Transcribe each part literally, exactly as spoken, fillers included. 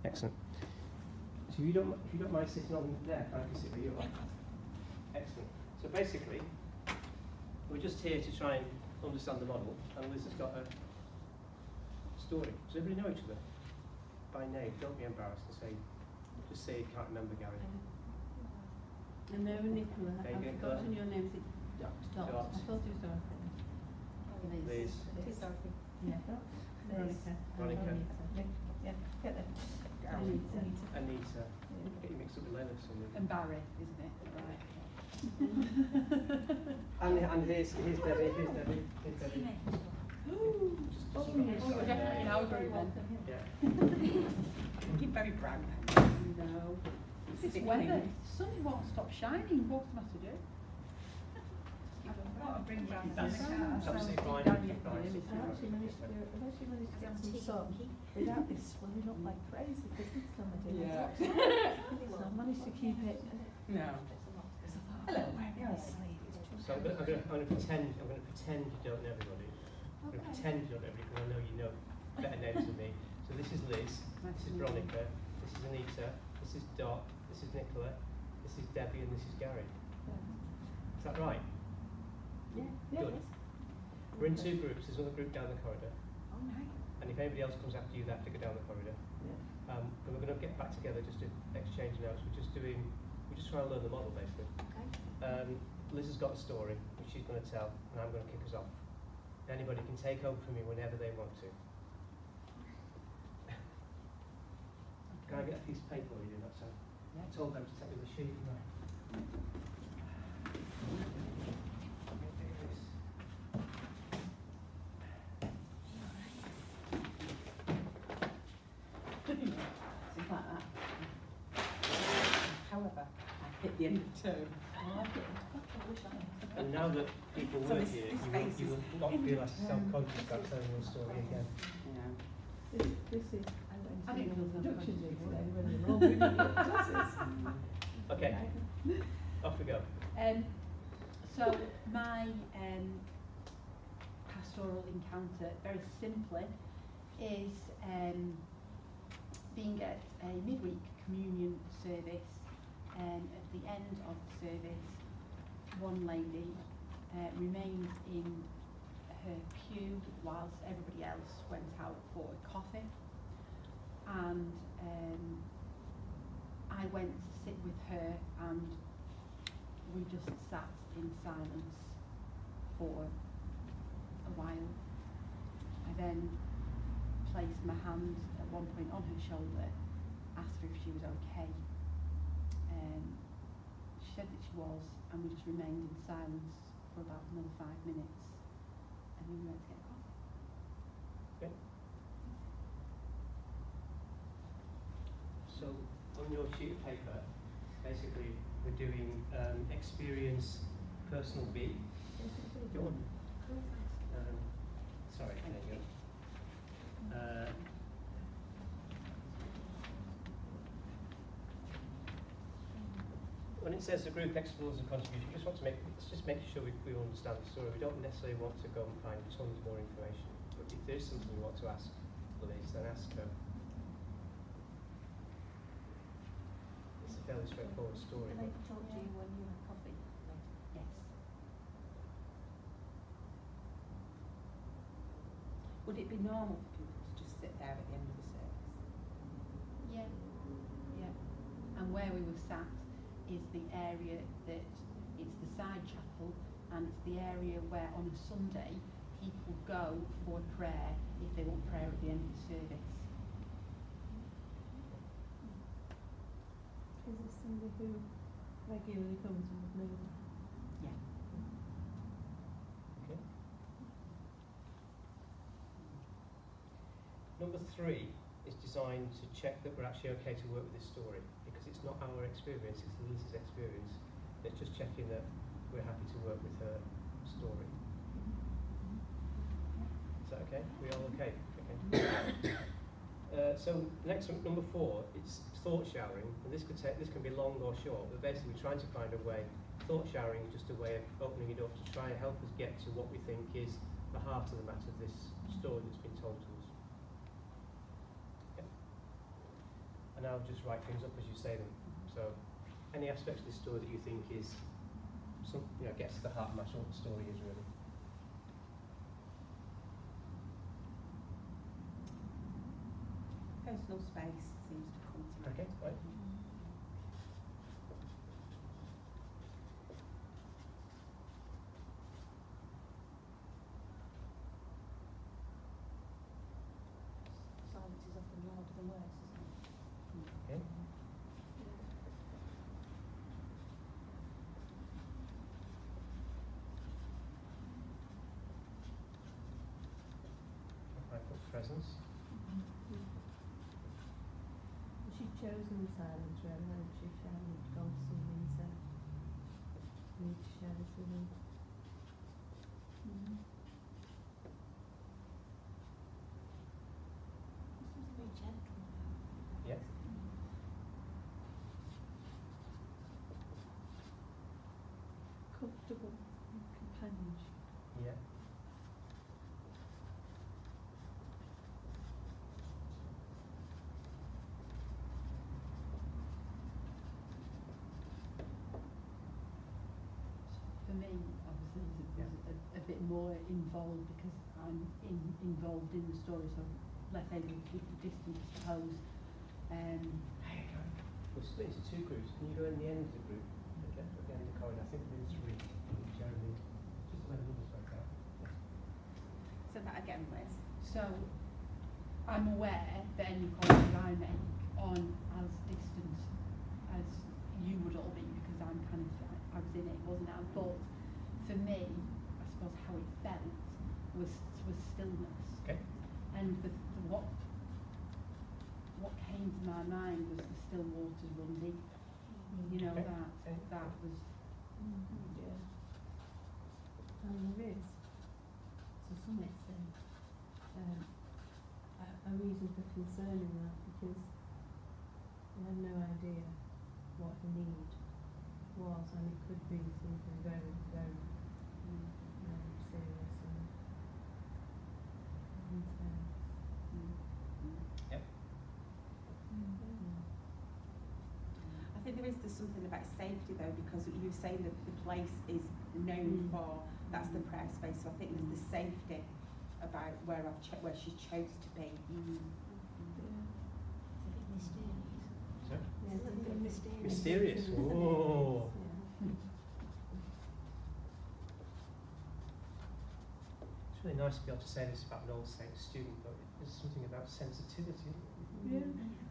Excellent. So if you don't, if you don't mind sitting on there, I can sit where you are. Excellent. So basically, we're just here to try and understand the model, and Liz has got a story. Does everybody know each other by name? Don't be embarrassed and say, just say you can't remember, Gary. I know Nicola. There you I've go, forgotten Nicola. your name. Is it Dot? Dot. Dot. I thought it was Dorothy. Liz. Liz. Dorothy. Yeah. Dot. Veronica. Veronica. Yeah. Get there. Anita. Anita. Anita. Get you mixed up with Leonard for some reason. And Barry, isn't it? Right. And, and here's, here's Debbie, here's Debbie, here's Debbie. Oh, Just, just oh, we're definitely in our group then. Yeah. Keep very brown. No. It's Sickening. weather. The sun won't stop shining. What's the matter, do? I'll bring brown That's back. Absolutely fine. Down Fine. yesterday, isn't it? I've actually managed to, I've actually managed to get some sun without this swelling up like crazy because this time I did. Yeah. So I've managed to keep it. No. Hello. Yes. So I'm going to I'm going to pretend I'm going to pretend you don't know everybody. I'm going to pretend you don't know everybody because I know you know better names than me. So this is Liz, this is Veronica, this is Anita, this is Dot, this is Nicola, this is Debbie, and this is Gary. Is that right? Yeah. Good. We're in two groups. There's another group down the corridor, Oh, nice. and if anybody else comes after you, they have to go down the corridor. Yeah. Um, and we're going to get back together just to exchange notes. We're just doing, we're just trying to learn the model basically. Okay. Um, Liz has got a story which she's going to tell, and I'm going to kick us off. Anybody can take over from me whenever they want to. Can I get a piece of paper while you do that? So I told them to take me the sheet. Right. Things like that. However, I hit the end of the term. I like it. I wish I had. And now that people So work this- here, this you will, space you is will not feel as self-conscious about telling your story again. Yeah. This, this is, I I went think to it the feels production like- yesterday when they were all moving their classes. Okay, off we go. Um, so my um, pastoral encounter, very simply, is um, being at a midweek communion service. Um, at the end of the service, one lady uh, remained in her pew whilst everybody else went out for a coffee, and um, I went to sit with her, and we just sat in silence for a while. I then placed my hand at one point on her shoulder, asked her if she was okay. Um, she said that she was, and we just remained in silence for about another five minutes, and then we went to get a coffee. Okay. So on your sheet of paper, basically we're doing um, experience personal B. Go on. Um, sorry, there you go. Uh, when it says the group explores and contribution, we just want to make, let's just make sure we, we understand the story. We don't necessarily want to go and find tons more information. But if there's something we want to ask Liz, then ask her. It's a fairly straightforward story. Can I But talk to you when you have coffee? Yes. Would it be normal for people to just sit there at the end of the service? Yeah. Yeah. And where we were sat is the area that, it's the side chapel, and it's the area where on a Sunday people go for prayer if they want prayer at the end of the service. Is it somebody who regularly comes and would move? Yeah. Okay. Number three is designed to check that we're actually okay to work with this story, because it's not our experience, it's Liz's experience. It's just checking that we're happy to work with her story. Is that okay? We all okay? Okay. uh, so next one, number four, it's thought showering, and this could take, this can be long or short, but basically we're trying to find a way. Thought showering is just a way of opening it up to try and help us get to what we think is the heart of the matter of this story that's been told to us. Okay. and I'll just write things up as you say them. So, any aspects of this story that you think is, some, you know, gets to the heart of my short story is really. Personal space seems to come to me. Okay, right. Silence is often louder than words, isn't it? Okay. I put presence. She'd chosen the silence rather than she hadn't gone to somebody and said, "I need to share this with them." Mm. This was very gentle. Yeah. Comfortable companionship. Yeah. For me, obviously, it was a, a bit more involved because I'm in, involved in the story, so less able to keep the distance, I suppose. Um, We're split into two groups. Can you go in the end of the group? Okay, at the end of the corridor. I think we're in three. Jeremy, just let others work out. So that again, Liz. so, I'm aware that any comments I make on as distant as you would all be, because I'm kind of, I was in it, wasn't I? But for me, I suppose how it felt was was stillness. Okay. And the, the what what came to my mind was the still waters run deep. You know, Okay. that Okay. that was Yeah. And there is, to some extent, um, a, a reason for concern in that, because we have no idea what the need was, and it could be something very, very um, serious and intense. Yep. Yeah. I think there is there's something about safety though, because you were saying that the place is known Mm. for, that's the prayer space, so I think there's the safety about where I've cho- where she chose to be. Mm. It's a bit mysterious. Sorry? Yeah, It's a little bit mysterious. Mysterious. Oh. Yeah. It's really nice to be able to say this about an All Saints student, but there's something about sensitivity. Yeah.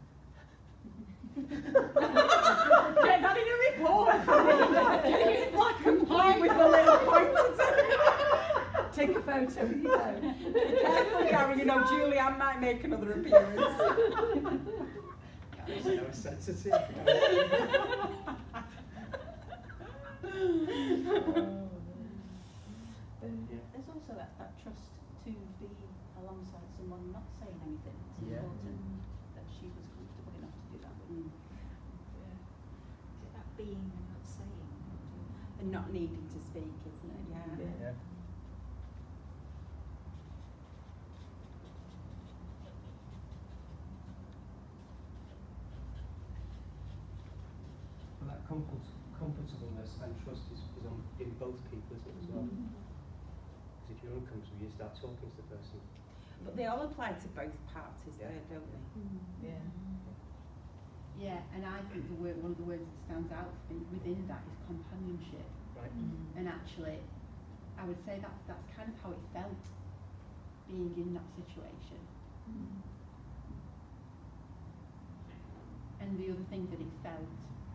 Get that in a report! Get it in black and white with the little pointers. Take a photo with your phone. Be careful, Gary, you know Julianne might make another appearance. Gary's so sensitive. There's also that, that trust to be alongside someone not saying anything. It's Yeah. important that she was comfortable enough to do that. Mm. It's about being and not saying. And not needing to speak, isn't it? Yeah. Yeah. Yeah. But that comfort, comfortableness and trust is, is on in both people, isn't it, as well? Because if you're uncomfortable, you start talking to the person. But they all apply to both parties Yeah. there, don't they? Yeah. Yeah, and I think the word, one of the words that stands out for me within that is companionship. Right? And actually, I would say that that's kind of how it felt being in that situation. And the other thing that it felt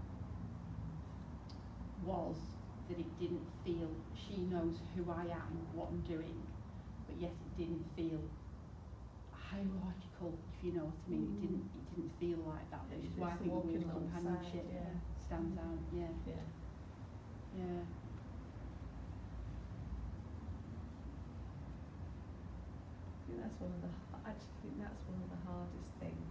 was that it didn't feel, she knows who I am, what I'm doing, but yet it didn't feel hierarchical, if you know what I mean. It didn't it didn't feel like that, which is why I Just think the walking word alongside, companionship yeah. stands out. Yeah, Yeah. yeah. I think that's one of the. I actually think that's one of the hardest things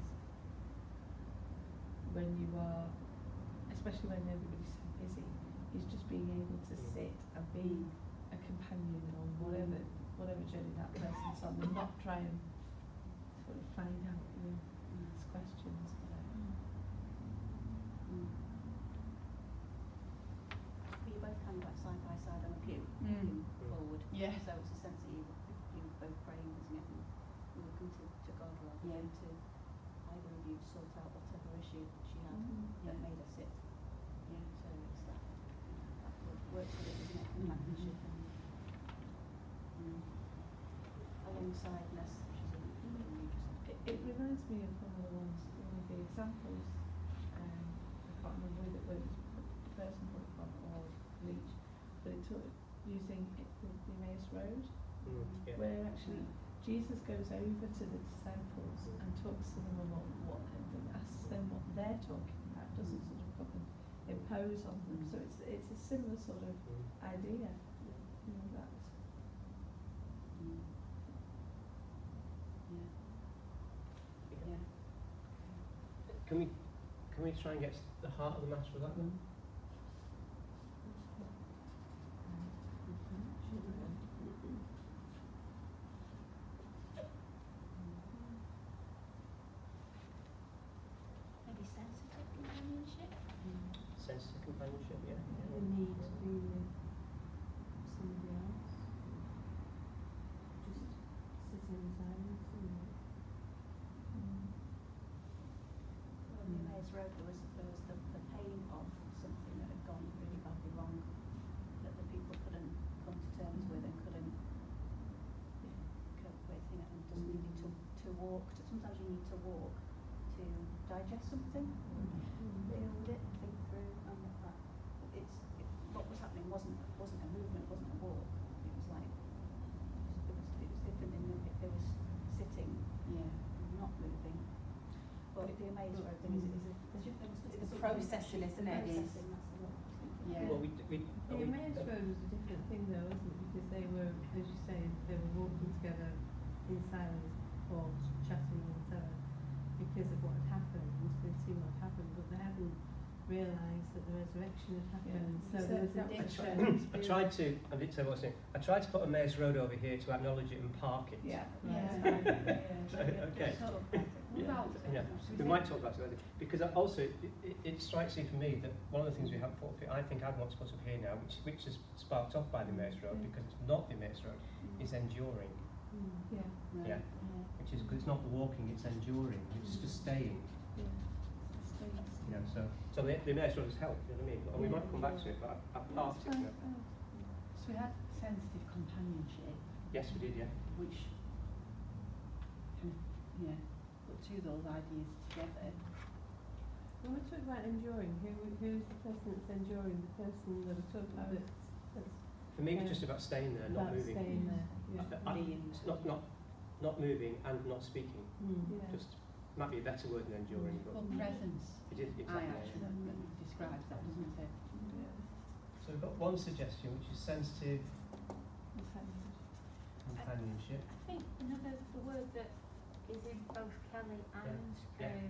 when you are, especially when everybody's so busy, is just being able to sit and be a companion on whatever whatever journey that person's on, and not try and sort of find out, you know, ask questions. But, to sort out whatever issue she had Mhm. that made her sit. Yeah, so it's that, that work with it, isn't it, companionship and mm, alongsideness, which is a thing you just It, it reminds me of one of the ones, one of the examples, um, I can't remember whether it was the person put it from or Leach, but it took using it, the, the Emmaus Road, Mm, yeah. where actually Jesus goes over to the disciples and talks to them about what, and asks them what they're talking about, doesn't sort of put them, impose on them. So it's it's a similar sort of Mm. idea, you know, that. mm. Yeah. Yeah. Can we, can we try and get to the heart of the matter of that then? Maybe sensitive companionship? Sensitive companionship, yeah. The need to be with somebody else, just sit in silence and Well, on the Emmaus Road, there was, there was the, the pain of something that had gone really badly wrong, that the people couldn't come to terms with and couldn't cope with, you know, and just needed to, to walk, to, sometimes you need to walk to digest something, deal with it, think through, and that, it's, it, what was happening wasn't, wasn't a movement, wasn't a walk, it was like, it was, it was different in that if there was sitting, Yeah. not moving. But the Emmaus Road thing is, is a, there's ju- there was It's there's the something- processing, isn't it? Processing, that's the word I was thinking. Yeah. Well, we, we, The we, Emmaus Road was a different thing though, wasn't it? Because they were, as you say, they were walking together in silence or chatting and so on because of what had happened. They'd seen what had happened, but they hadn't realised that the resurrection had happened. Yeah. So So there was a that was different I tried to, I didn't say what I was saying, I tried to put a Emmaus Road over here to acknowledge it and park it. Yeah. Yeah. So, okay. Sort of better. Yeah, Well, yeah. We might talk about it later, because I also, it, it, it strikes me for me that one of the things we have put up here, I think I'd want to put up here now, which, which is sparked off by the Emmaus Road, because it's not the Emmaus Road, is enduring, Mm, yeah. yeah, which is, because it's not walking, it's enduring, it's just staying, Yeah. you know, so, so the, the Emmaus Road has helped, you know what I mean, and we might come back to it, but I, I parked it, you know. So we had sensitive companionship, Yes, we did, yeah. which kind of, yeah, put two of those ideas together. When we talk about enduring, who who's the person that's enduring? The person that we talk about that's, that's For me, it's Yeah. just about staying there, not about moving. staying there. Yeah. I, I, it's not, not, not moving and not speaking, Mm, yeah. just, might be a better word than enduring, but Well, presence, it is I exactly. actually, that describes that, doesn't it? Yeah. So we've got one suggestion, which is sensitive What's that mean? companionship. I think another, the word that is in both Kelly and Yeah. um,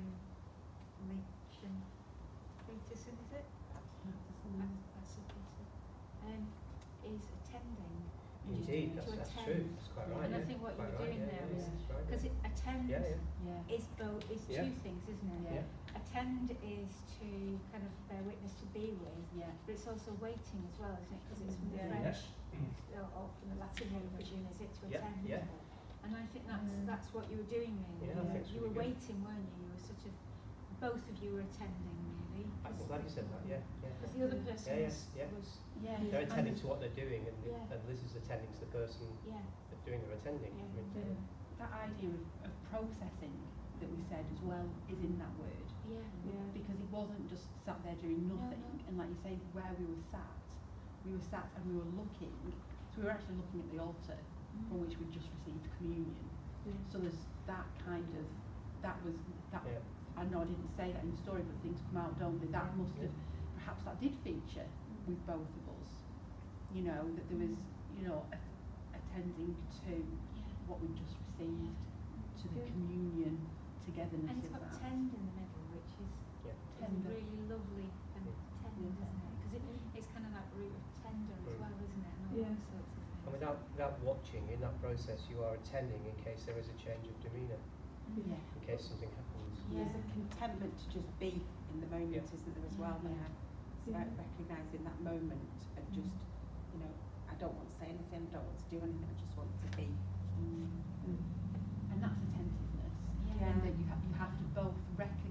Leach and Peterson, is it? Mm. That's a Peterson. Um, is attending. Indeed, To that's, that's attend. true, that's quite right. And I yeah, think what quite you're right, doing yeah, there yeah, is- that's right, Because yeah. it attend Yeah, yeah. Yeah. is both is Yeah. two things, isn't it? Yeah. Attend is to kind of bear witness, to be with, Yeah. but it's also waiting as well, isn't it? Because it's from the Yeah. French Yes. or, or from the Latin, I presume, is it to Yeah, attend? yeah. And I think that's Mm. that's what you were doing really. Yeah, I think it's you were really good. waiting, weren't you? You were sort of, both of you were attending really. I'm glad you said that, yeah, yeah. Because the other person Yeah, yeah, was, yeah. was, Yeah. They're and attending to what they're doing, and, the- Yeah. and Liz is attending to the person yeah, that's doing their attending. I mean, Yeah. that idea of, of processing that we said as well is in that word. yeah. Yeah. Because it wasn't just sat there doing No, nothing, no. and like you say, where we were sat, we were sat and we were looking, so we were actually looking at the altar from which we'd just received communion. Yeah. So there's that kind of, that was, that, Yeah. I know I didn't say that in the story, but things come out, don't they? That Yeah. must have, perhaps that did feature with both of us. You know, that there was, you know, a, attending to Yeah. what we'd just received, to the Yeah. communion togetherness And it's of got that. tend in the middle, which is Yeah. is Tender. really lovely and Yeah. tender, Yeah. isn't it? Because it, it's kind of like root of tender as Mm. well, isn't it? And all Yeah. those sorts of things. And without, without watching, in that process, you are attending in case there is a change of demeanour, Yeah. in case something happens. Yeah. There's a contentment to just be in the moment, Yeah. isn't there, as well, Yeah. there? It's Yeah. about recognising that moment and just, you know, I don't want to say anything, I don't want to do anything, I just want to be. Mm. Mm. And that's attentiveness. Yeah. And that you, ha- you have to both recognise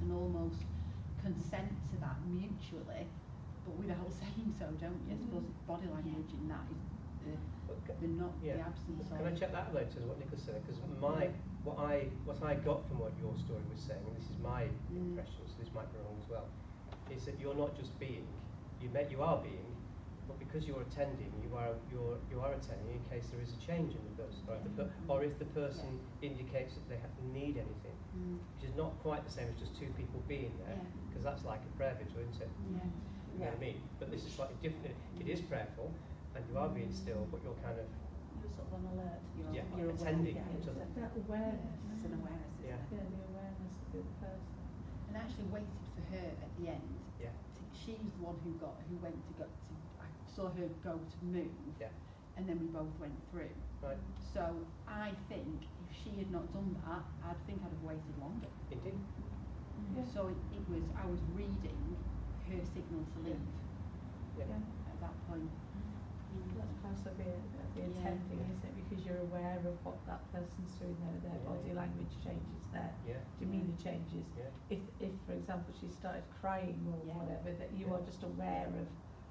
can almost consent to that mutually, but without saying so, don't you? I suppose body language in that is the, But ca- the not yeah. the absence of. Can I check that later, what Nicola said? Because my, what I, what I got from what your story was saying, and this is my Mm. impression, so this might be wrong as well, is that you're not just being, you met, you are being, but because you're attending, you are you're you are attending in case there is a change in the person, or if the, per, or if the person indicates that they ha need anything, Mm. which is not quite the same as just two people being there, Yeah. because that's like a prayer vigil, isn't it? Yeah. You know what I mean? But this is slightly different. It is prayerful, and you are being still, but you're kind of You're sort of on alert. You're, Yeah, you're attending aware. to Yeah, the- it's a- That awareness. It's an awareness, isn't Yeah. it? Yeah, the awareness of the other person. And I actually waited for her at the end. yeah, To, she was the one who got who went to go to. I saw her go to move. Yeah. And then we both went through. right, So I think if she had not done that, I'd think I'd have waited longer. indeed. Yeah. So it, it was, I was reading her signal to leave Yeah. Yeah. at that point. That's part of the, of the Yeah. attending, isn't it? Because you're aware of what that person's doing there, their Yeah. body language changes, their Yeah, demeanour changes. yeah, If, if, for example, she started crying or Yeah. whatever, that you Yeah. are just aware of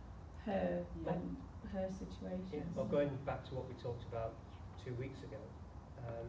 her Yeah. and her yeah. situation. Well, going back to what we talked about two weeks ago, um,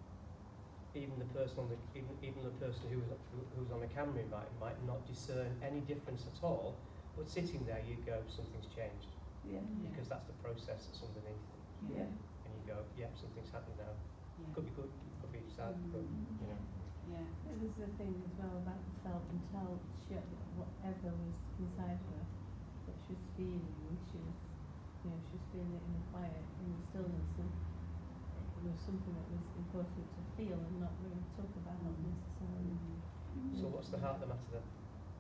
even the person on the even, even the person who was who, who was on the camera invite might not discern any difference at all, but sitting there you go, something's changed, Yeah. Yeah. because that's the process that's underneath, Yeah. and you go, yep, something's happening now. Yeah. Could be good, could be sad, but you know, Yeah. It was the thing as well about the felt and tell, she, whatever was inside her, what she was feeling, she was, you know, she was feeling it in the quiet, in the stillness, and it was something that was important to feel and not really talk about, not necessarily. so what's the heart of the matter then?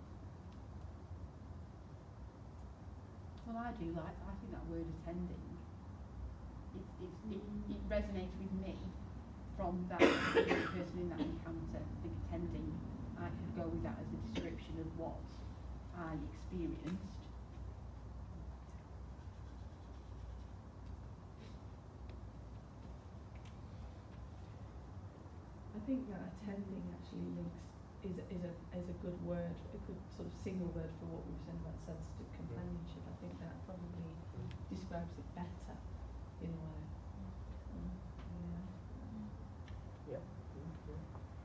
Well, I do like. I think that word attending. It it it, it resonates with me from that person in that encounter. I think attending, I could go with that as a description of what I experienced. I think that attending actually links is a, is a is a good word, a good sort of single word for what we were saying about sensitive companionship. I think that probably describes it better in a way. Mm, yeah. Yeah. Mm, yeah.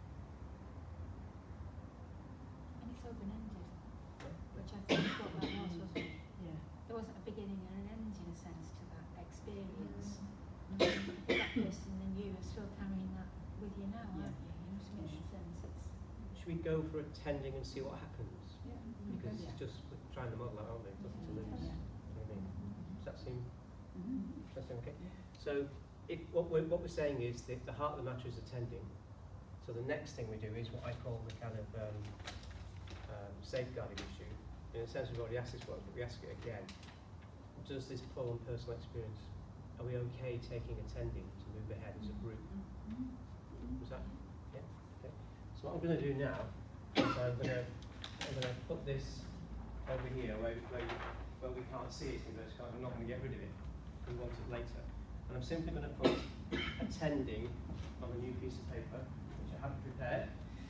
And it's open-ended, Yeah. which I think is what that was, wasn't it? Yeah. There wasn't a beginning and an end in a sense to that experience. Mm. That person and you are still carrying that with you now, Yeah. aren't you? In some Yeah. sense, it's Should we go for attending and see what happens? Yeah. Because Yeah. it's just we're trying the model out, aren't we? Nothing to lose. Yeah. You know what I mean? Does that seem Mhm. does that seem okay? So if what we're what we're saying is that the heart of the matter is attending. So the next thing we do is what I call the kind of um, um, safeguarding issue. In a sense, we've already asked this once, but we ask it again. Does this pull on personal experience? Are we okay taking attending to move ahead as a group? Was that? Yeah. Okay. So what I'm going to do now is I'm going to I'm going to put this over here where where, where we can't see it. So I'm not going to get rid of it. We want it later. And I'm simply going to put attending on a new piece of paper, which I haven't prepared.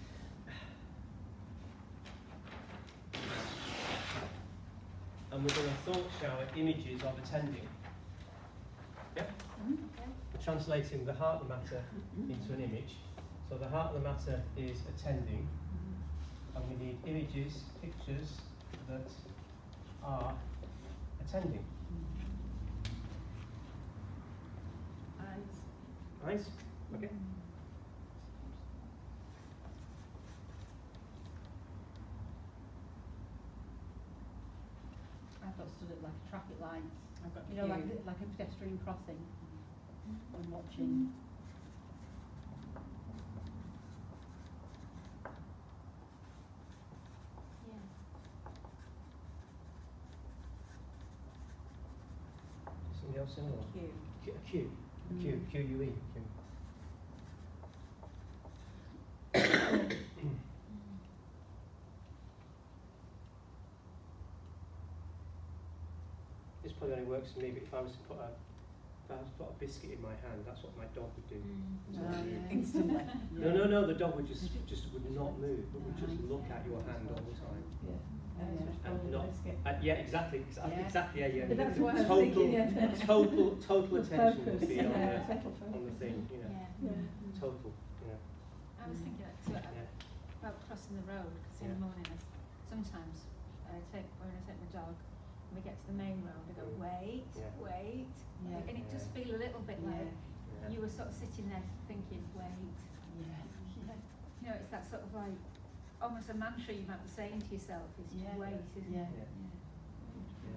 And we're going to thought shower images of attending. Yeah? We're translating the heart of the matter into an image. So the heart of the matter is attending, and we need images, pictures that are attending. Eyes. Nice? Okay. I thought stood at like a traffic light. I've got You know, like you. a, like a pedestrian crossing. And watching. yeah. Somebody else in or? Q. Q, a Q, a Q, Mm. Q U E. Q. This probably only works for me, but if I was to put a, if I put a biscuit in my hand, that's what my dog would do. Mm. It's not Oh, move. yeah. Instantly. No, no, no, the dog would just just would not move, but would just look at your hand all the time. Yeah. Yeah. And not, uh, yeah, exactly, exactly, Yeah. exactly, yeah, yeah. But that's what I was total, thinking, yeah. total, total The attention focus, would be on, yeah, the, total on the focus. thing, you know, Yeah. Yeah. total, you know, I was thinking like, so, uh, yeah. about crossing the road, because in Yeah. the morning I, s- sometimes I take, when I take my dog, and we get to the main road, I go, Mm. wait, Yeah. wait, Yeah. and it does Yeah. feel a little bit Yeah. like Yeah. you were sort of sitting there thinking, wait. Yeah. You know, it's that sort of like, almost a mantra you might be saying to yourself is Yeah. to wait, isn't Yeah. it? Yeah. Yeah.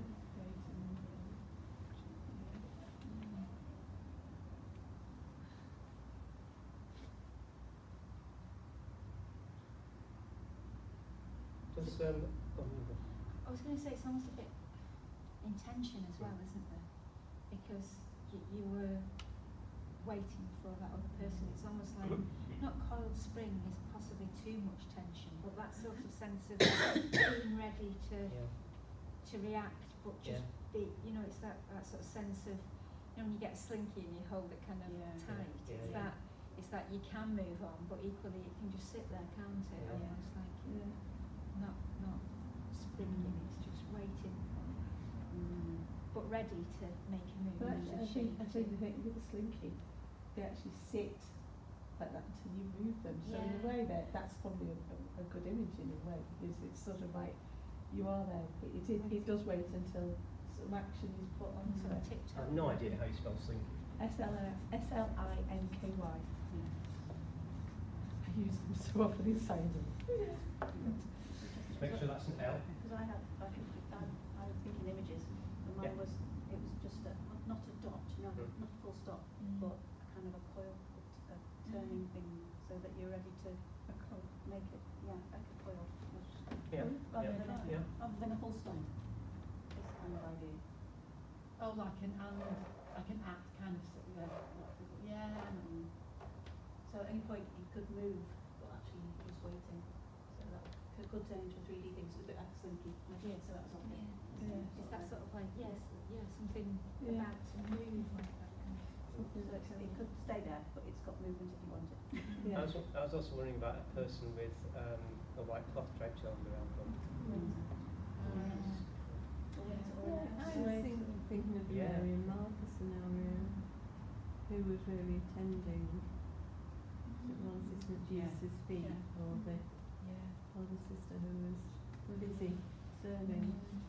Does, um, oh, no, I was going to say it's almost a bit intention as well, isn't there? Because you, you were waiting for that other person. It's almost like, not coiled spring is possibly too much tension, but that sort of sense of being ready to yeah, to react, but just Yeah. be, you know, it's that, that sort of sense of, you know, when you get a slinky and you hold it kind of Yeah. tight, Yeah, it's yeah. that, it's that you can move on, but equally it can just sit there, can't it? Yeah. Almost like Yeah. not not springing, it's just waiting, Mm. but ready to make a move. But and actually, I to think, I shape think it. the thing with the slinky, they actually sit like that until you move them. So in a Yeah. way, that that's probably a, a, a good image in a way, because it's sort of like you are there. It, it, is- it does wait until some action is put onto Sort of it. tiptoe. I have no idea how you spell slinky. S L S L I N K Y. I use them so often inside them. Just make sure that's an L. Because I had, I think, I, I was thinking images, and mine Yeah. was, it was just a, not a dot, you know, Mm. not a full stop, Mm. but a kind of a coil, a turning thing, so that you're ready to make it, yeah, like a coil. Yeah, Rather yeah, than a, yeah. rather than a full stop. This kind of idea. Oh, like an and, like an at kind of, s- yeah. Yeah. Mm. So at any point you could move, but actually you're just waiting. So that could, could turn into a three D thing, so it's a bit like a slinky idea, so that was all. Yeah. Yeah. It's that sort of like, yes, yeah, something Yeah. about to move like that kind of. So it's, it could stay there, but it's got movement if you want it. I Yeah. was, I was also wondering about a person with um, a white cloth draped over around them. Yeah, I was think, thinking of the Yeah. Mary and Martha scenario, who was really tending Saint Francis at Yeah. Jesus' feet, Yeah. or the Yeah. or the sister who was busy serving.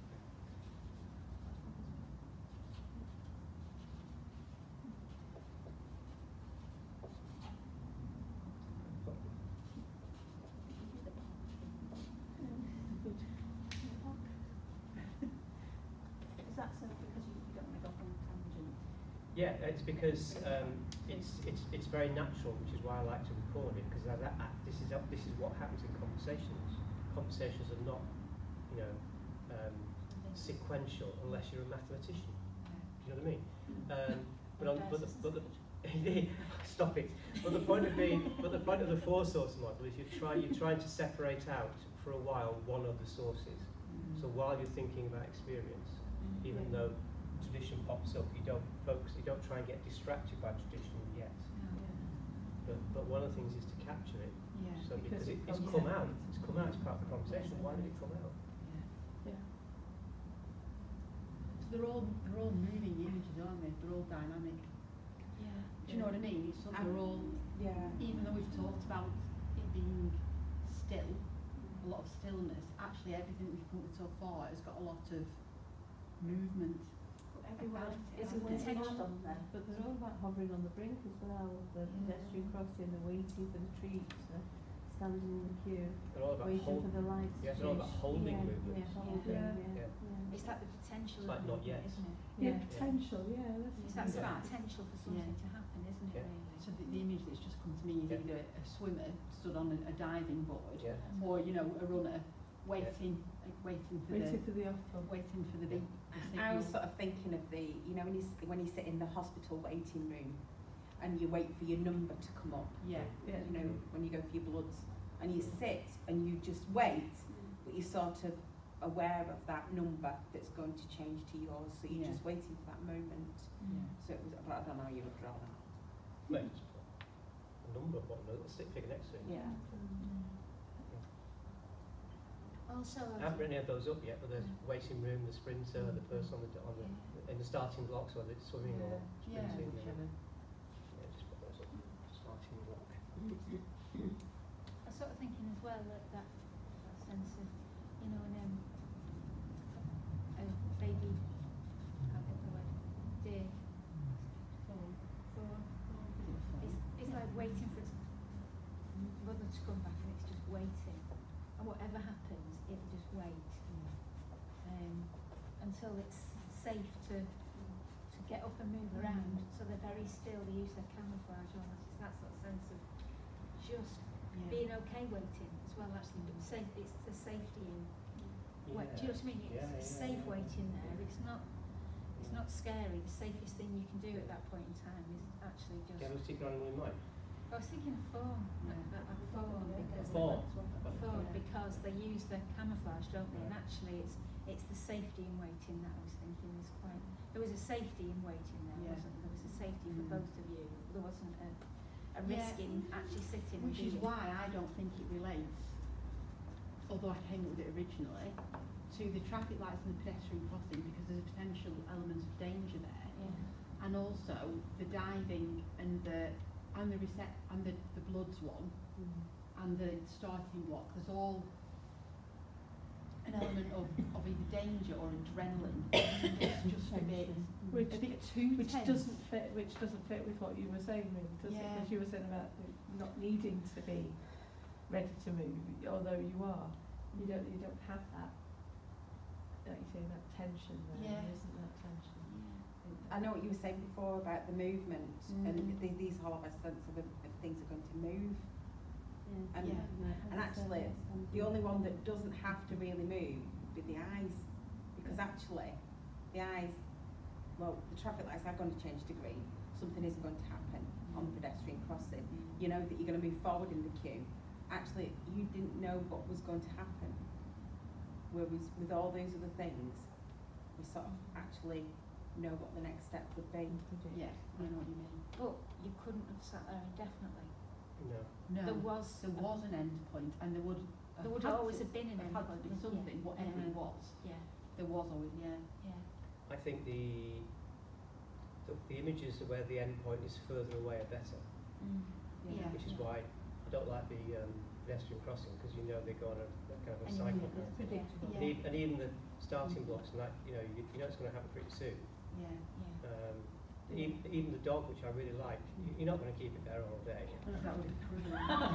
Is that so because you, you don't want to go off on a tangent? Yeah, it's because um, it's it's it's very natural, which is why I like to record it, because that, that, this is this is what happens in conversations. Conversations are not, you know, um, sequential unless you're a mathematician. Do you know what I mean? Um, but on, but the, but the stop it. But the point of being, but the point of the four source model is you try you trying to separate out for a while one of the sources. So while you're thinking about experience, even though tradition pops up, you don't focus, you don't try and get distracted by tradition yet. But but one of the things is to capture it. Yeah. So because, Because it, it it's comes come out. out, it's come out, it's part of the conversation. Why did it come out? Yeah. Yeah. So they're all they're all moving images, aren't they? They're all dynamic. Yeah. Do you know what I mean? It's sort of they're all, Yeah. even though we've talked about it being still, a lot of stillness, actually everything we've come with so far has got a lot of movement. But everywhere, About- it's a everywhere potential. on there. But they're all about hovering on the brink as well, the pedestrian crossing, the waiting for the treats, the standing in the queue, They're all about waiting hold, for the lights. yeah, to they're all about change. holding yeah, movements. Yeah, holding, Yeah. yeah. Yeah. yeah. It's like the potential It's of like not movement, yet. isn't it? Yeah, Yeah. potential, yeah. That's It's that Yeah. sort of potential for something Yeah. to happen, isn't it, Yeah. really? So the, the image that's just come to me is Yeah. either a swimmer stood on a, a diving board, Yeah. or you know a runner waiting, like, waiting for waiting the for the off pump. waiting for the beep. the I was signal. sort of thinking of the, you know, when you, s- when you sit in the hospital waiting room and you wait for your number to come up, Yeah. Yeah. you know, when you go for your bloods, and you sit and you just wait, but you sort of aware of that number that's going to change to yours, so you're Yeah. just waiting for that moment. Yeah. So it was, but I don't know how you would draw that. Maybe just put a number, put a little stick figure next to it. Yeah. Also, I haven't written any of those up yet, but the waiting room, the sprinter, the person on the, on the in the starting blocks, whether it's swimming or Yeah, sprinting. whichever. Yeah, just put those up. Starting block. I was sort of thinking as well that that, that sense of, you know, when um, a baby, I can't get the word, deer, fawn, fawn, it's, it's like waiting for its mother to come back, and it's just waiting. And whatever happens, it'll just wait. Um, until it's safe to to get up and move around. So they're very still, they use their camouflage almost. It's that sort of sense of just Yeah. being okay waiting as well, actually. But safe, it's the safety in wait. Do you know what I mean? It's, Yeah, it's yeah, safe yeah. waiting there. It's not it's not scary. The safest thing you can do at that point in time is actually Do just. you have a particular animal in mind? I was thinking of fawn, Yeah. a, a fawn because Fawn. a fawn Yeah. because they use their camouflage, don't they? And actually, it's it's the safety in waiting that I was thinking was quite. There was a safety in waiting there, Yeah. wasn't there? There was a safety for Mm. both of you. There wasn't a, a Yeah. risk in actually sitting. Which and is being. why I don't think it relates, although I came up with it originally, to the traffic lights and the pedestrian crossing, because there's a potential element of danger there, Yeah. and also the diving and the and the reset and the, the bloods one and the starting block. There's all an element of, of either danger or adrenaline. It's just a bit Which, a bit too which tense. doesn't fit. Which doesn't fit with what you were saying, really, does it? Yeah. Because you were saying about not needing to be ready to move, although you are. You don't. You don't have that. Like you say, that tension there. Yeah. There isn't that tension. I know what you were saying before about the movement, and Mm. th- these all have a sense of if if things are going to move. And, Yeah. and actually, the only one that doesn't have to really move would be the eyes, because actually, the eyes, well, the traffic lights are going to change to green. Something is going to happen on the pedestrian crossing. You know that you're going to move forward in the queue. Actually, you didn't know what was going to happen. Whereas with all those other things, we sort of actually know what the next step would be. Yeah, I know what you mean. But you couldn't have sat there indefinitely. No. No, There was there was an end point, and there would there would had always to- have been an have end had point. to be something, Yeah. whatever Yeah. it was. Yeah. There was always, yeah. Yeah. I think the, the the images of where the end point is further away are better, Yeah. which is why I don't like the um, pedestrian crossing, because you know they go on a, a kind of a And you- cycle. yeah, It's predictable. And, e- and even the starting blocks, and that, you know, you, you know it's going to happen pretty soon. Yeah. Yeah. Um, even, even the dog, which I really like, you, you're not going to keep it there all day. That would be cruel.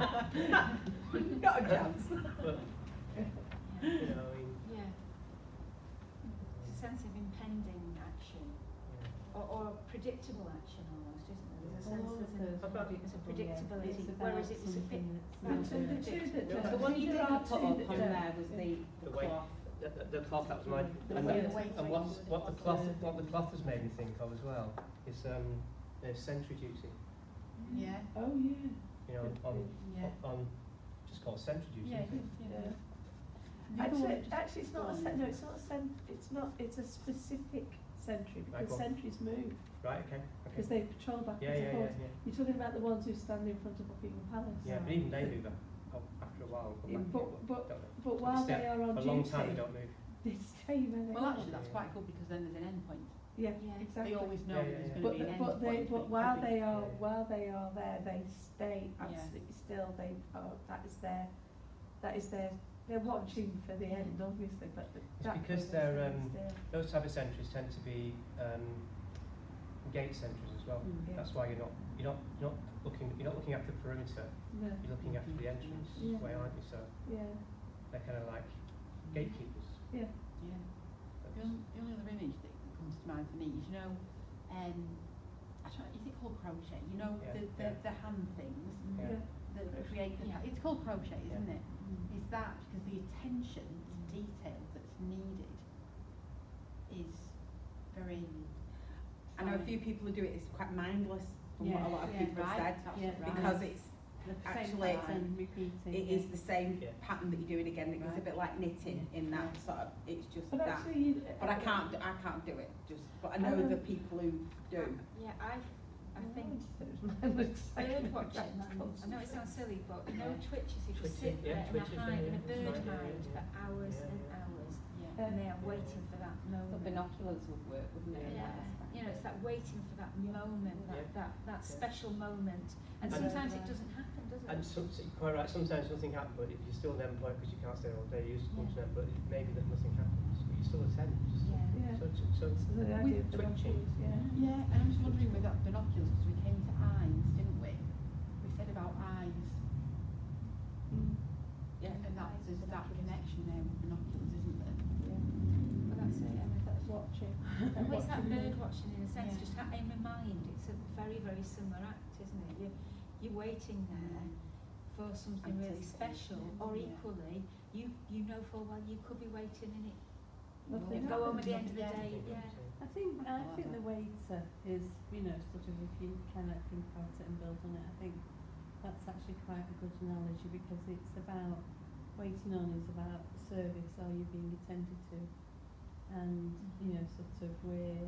Not a chance. But you know, I mean, Yeah. It's a sense of impending action, or, or predictable action almost, isn't there? There's a sense All of there's those a, About- there's a predictable, predictability, yeah. It's whereas about it was a bit. something Right, that's so not the there. two that No, don't. The one you There didn't are put two up that on don't. there was the, The the way- cloth. the, the, the cloth, that was my, The and, way- that- the way- and what's, what the cloth, Yeah. what the cloth has made me think of as well is um, there's sentry duty. Yeah. Oh yeah. You know, on, Yeah. on, just called sentry duty. Yeah. isn't it? Yeah. The other one Actually, just actually, it's not a gone. cen- no. It's not a cent. It's not. It's a specific sentry Right, because go on. sentries move Right. Okay. because Okay. they patrol backwards Yeah, and yeah, yeah, forwards. yeah. You're talking about the ones who stand in front of Buckingham Palace. Yeah, but even they move up, up after a while. and come Yeah, back but- again, but- don't they? But They while stay they are on a long time, they duty, don't move. they stay where they Well, are. actually, that's quite good because then there's an end point. Yeah, Yeah. exactly. They always know Yeah, yeah, there's yeah. going to But, be an the- end but they, point. but you while probably- they are, Yeah. while they are there, they stay Yeah. absolutely still. They are. That is their. That is their. They're watching for the end, obviously, but the, It's that because point they're, they're um, still. Those type of sentries tend to be um, gate sentries as well. Mm. Yeah. That's why you're not you're not you're not looking you're not looking after the perimeter. No. You're looking after the entrance Yeah. way, aren't you? So Yeah. they're kind of like gatekeepers. Yeah. Yeah. That's- The only, the only other image that comes to mind for me is, you know, um, I don't, is it called crochet? You know, Yeah, the, the, yeah. the hand things Yeah. that create the, Yeah. it's called crochet, isn't Yeah. it? Is that because the attention to detail that's needed is very. I know a fine. few people who do it, it's quite mindless from what Yeah, a lot of yeah, people right, said, that's Yeah. right. because it's The same actually pattern. repeating. it is the same Yeah. pattern that you're doing again. It's a Right. bit like knitting in that sort of, it's just But that. actually, you, But I can't, do- I can't do it, just, but I know Um, the people who do. Yeah, I, I think mine looks like bird watching, I know it sounds silly, but you know twitches, if you Twitching, sit yeah, there in a twitches, hide, yeah, in a yeah. bird Right, yeah, hide yeah, for yeah. hours Yeah, and yeah. hours, Yeah. and they are waiting for that The moment. binoculars would work, wouldn't they? Yeah, you know, it's that waiting for that moment, that, Yeah. that, that Yeah. special moment, and And- sometimes it doesn't happen, does it? And some, so you're quite right, sometimes nothing happens, but if you're still unemployed because you can't stay all day, you used to come to them, but it may be that nothing happens, but you still attend. Just Yeah. Yeah. So, so, so, So the idea of twitching. binoculars, yeah. Yeah, and I'm just wondering with that binoculars, because we came to eyes, didn't we? We said about eyes, Mm. Yeah. and that, there's that connection there with binoculars, isn't there? But that's it, Emma, that's what. Watching. Well, it's that bird watching in a sense, Yeah. just ha- in my mind, it's a very, very similar act, isn't it? You're, you're waiting there for something really special, or Yeah. equally, you, you know full well you could be waiting and it Nothing you go home at the end of the happens. day, yeah. I think I think the waiter is, you know, sort of if you kind of think about it and build on it, I think that's actually quite a good analogy because it's about waiting on is about service. Are you being attended to? And you know, sort of we're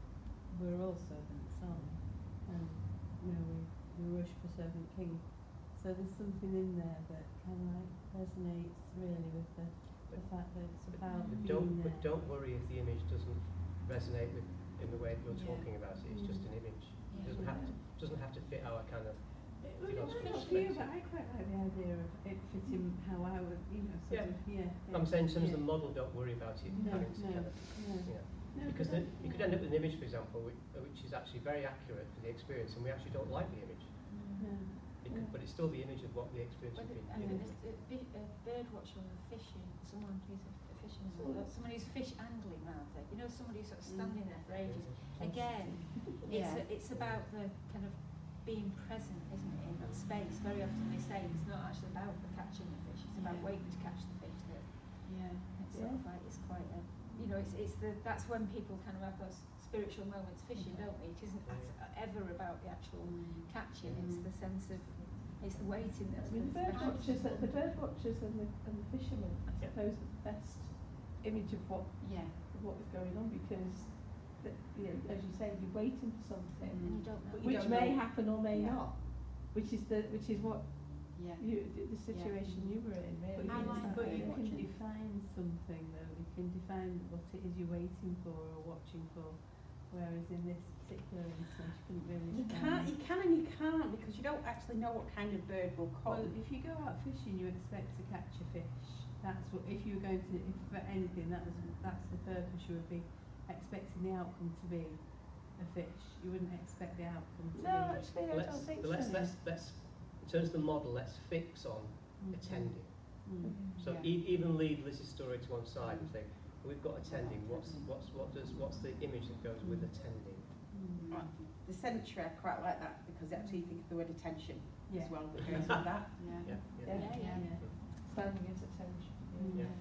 we're all servants, aren't we? And you know, we we worship a servant king. So there's something in there that kind of like resonates really with the the fact that it's about But being don't, there. but don't worry if the image doesn't resonate with in the way that you're Yeah. talking about it. It's just an image. It doesn't have to doesn't have to fit our kind of. Well, you know, it sort of might not for you, perspective. but I quite like the idea of it fitting how I would, you know, sort Yeah. of, yeah. I'm yeah, saying in terms yeah. of the model, don't worry about it No, having to no, kind of, no. you know, No, because but then that- you could end up with an image, for example, which, uh, which is actually very accurate for the experience, and we actually don't like the image, No. because, Yeah. but it's still the image of what the experience Well, has been. I mean, given. a, a, bi- a bird watcher or fishing, someone who's a, a fisherman, or someone who's fish angling rather, you know, somebody who's sort of standing there for ages. Again, it's, Yeah. a, it's about the kind of being present, isn't it, in that space. Very often they say it's not actually about the catching the fish, it's about Yeah. waiting to catch the fish. That Yeah. it's sort of like, it's quite a, you know, it's, it's the, that's when people kind of have those spiritual moments fishing, don't we? It isn't at, ever about the actual catching, it's the sense of, it's the waiting I that's mean, the really bird special. watchers, the bird watchers and the, and the fishermen, I Yeah. suppose, are the best image of what Yeah. of what is going on because, the, you know, as you say, you're waiting for something, And you don't know. But you which don't may know- happen or may Yeah. not, which is the which is what Yeah. you the, the situation you were in But really. you, is like that but way you of can watching. define something though, you can define what it is you're waiting for or watching for, whereas in this particular instance you couldn't really You define. can't, you can and you can't because you don't actually know what kind of bird will Well, come. if you go out fishing, you expect to catch a fish. That's what. If you were going to, if for anything, that was that's the purpose. You would be expecting the outcome to be a fish. You wouldn't expect the outcome to No, be. actually, I let's, don't think but let's, so. let's, let's, in terms of the model, let's fix on Mhm. attending. Mm. So Yeah. e- even leave Liz's story to one side and say, we've got attending, what's, what's, what does, what's the image that goes with attending? Mm. Right. The century, I quite like that because actually you think of the word attention Yeah. as well that goes with that. Yeah. Yeah, Yeah. yeah, Yeah, yeah. Standing is attention. Mm. yeah,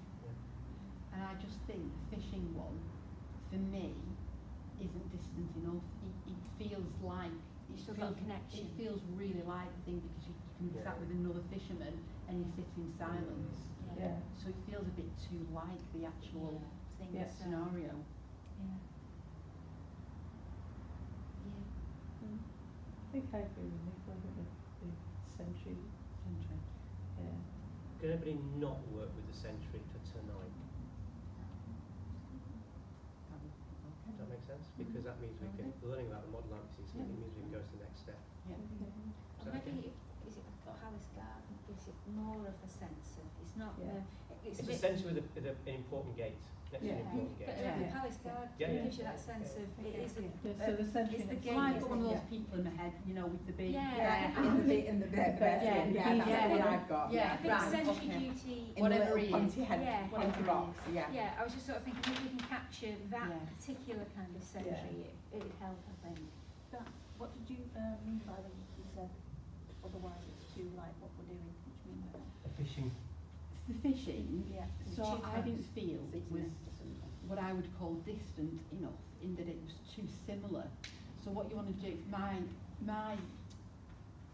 And I just think the fishing one, for me, isn't distant enough. It, it feels like You it still feels, got connection. It feels really like the thing because you, you can be Yeah. sat with another fisherman and you sit in silence. Yeah. So it feels a bit too like the actual Thing Yeah. so- scenario. Yeah. Yeah. Mm. I think I agree with Nick. I think the, the century. Century. Yeah. Can anybody not work with the century for tonight? Does that make sense? Because that means we can, we're learning about the model, aren't we? So it means we can go to the next step. Yeah. Is Or that okay? maybe, if- is it a palace garden, gives it more of a sense of, it's not Yeah. the, it's, It's a bit, essentially with a, with a, an important gate, next to Yeah. an important but gate. uh, the Yeah. palace garden Yeah, yeah. gives you that sense of, it is a, Yeah, so the century. it's the next gate, Well, I've to got it. one of Yeah. those people in my head, you know, with the big. Yeah. Yeah, in the bit, in the bit, the best, Yeah, yeah, the yeah, big- that's yeah, the one yeah. I've got. Yeah. I think right, century okay. duty, In Whatever the it little is. pointy head, Yeah, pointy whatever it box, is. yeah. yeah, I was just sort of thinking if we can capture that Yeah. particular kind of century, it, it would help, I think. That, what did you uh, mean by when you said otherwise it's too like what we're doing? What do you mean by that? A fishing, The fishing, Yeah. so Too I didn't close. feel it Sitting was next to something. what I would call distant enough in that it was too similar. So what you want to do, my, my, I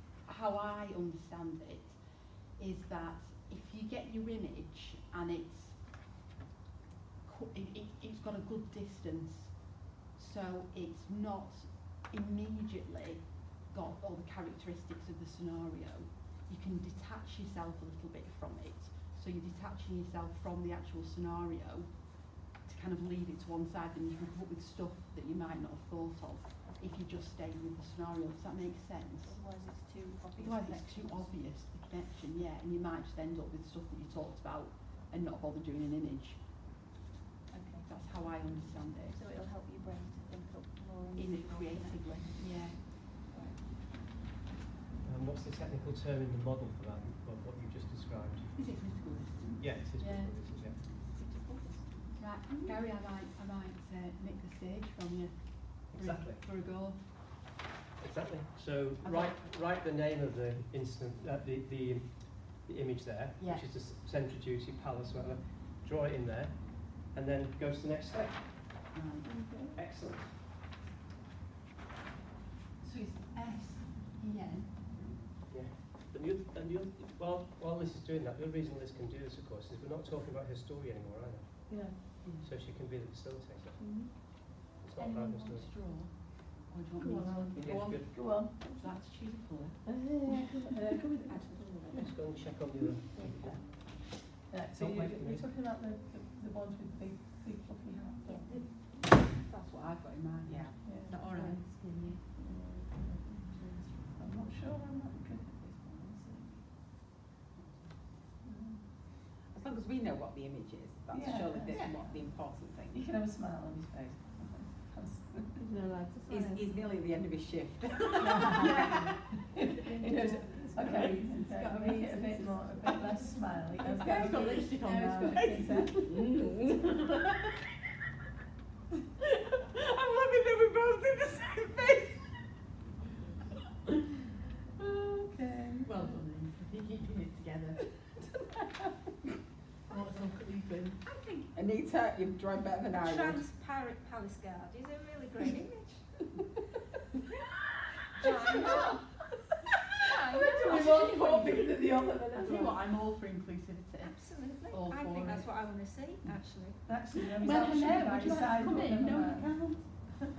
how I understand it is that if you get your image and it's co- it, it, it's got a good distance, so it's not immediately got all the characteristics of the scenario, you can detach yourself a little bit from it. So you're detaching yourself from the actual scenario to kind of leave it to one side, and you can come up with stuff that you might not have thought of if you just stay with the scenario. Does that make sense? Otherwise it's too obvious. Otherwise it's too obvious, the connection, yeah, and you might just end up with stuff that you talked about and not bother doing an image. Okay. That's how I understand it. So it'll help your brain to think up more In it individual creatively, yeah. Right. And what's the technical term in the model for that, what, what you just described? Is it critical distance? Yeah, it is Yeah. critical distance, yeah. Critical distance. Right, Gary, I might, I might uh, nick the stage from you for, Exactly. a, for a go. Exactly. So Okay. write write the name of the incident, uh, the, the the image there, Yeah. which is the s- Central Duty Palace, whatever. Draw it in there, and then go to the next step. Right. Excellent. So it's S E N. Yeah. And the other, and the other, while while Liz is doing that, the other reason Liz can do this, of course, is we're not talking about her story anymore, either. Yeah. So she can be the facilitator. Mm-hmm. It's not Anyone about her want story. to draw? Or do you Go want on, me to? Yeah, go on, good. go on. So that's choose a colour. Uh, uh, go with that. Let's go and check on the other. Yeah, so Don't you, wait for me. you're talking about the, the, the ones with the big, big fluffy hat. Yeah. That's what I've got in mind. Yeah. Is that all right? I'm not sure I'm not good at this one, As long as we know what the image is, that's Yeah. surely the, Yeah. what the important thing. You can have a smile on his face. That's- He's not allowed to He's, sign. he's nearly at the end of his shift. Yeah. He knows, okay, He's uh, got a make it a reason bit to- more, a bit less smiley. He's Okay. got- he's got lipstick on Now now, he's got- he said. I'm loving that we both did the same face. Okay. Well done, then. I think keeping it together. What's Uncle Ethan? I think Anita, you're drawing better than I would. transparent palace guard is a really great image. Why not? Why We not? want one bigger than the other, then I tell you what, I'm all for inclusivity. Absolutely. All I for think it. that's what I want to see, actually. Actually, no, he's Well, actually hello, by would you his like to side, come but in? never No, you mind. can't.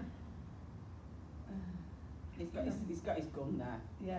He's got his, he's got his gun there. Yeah.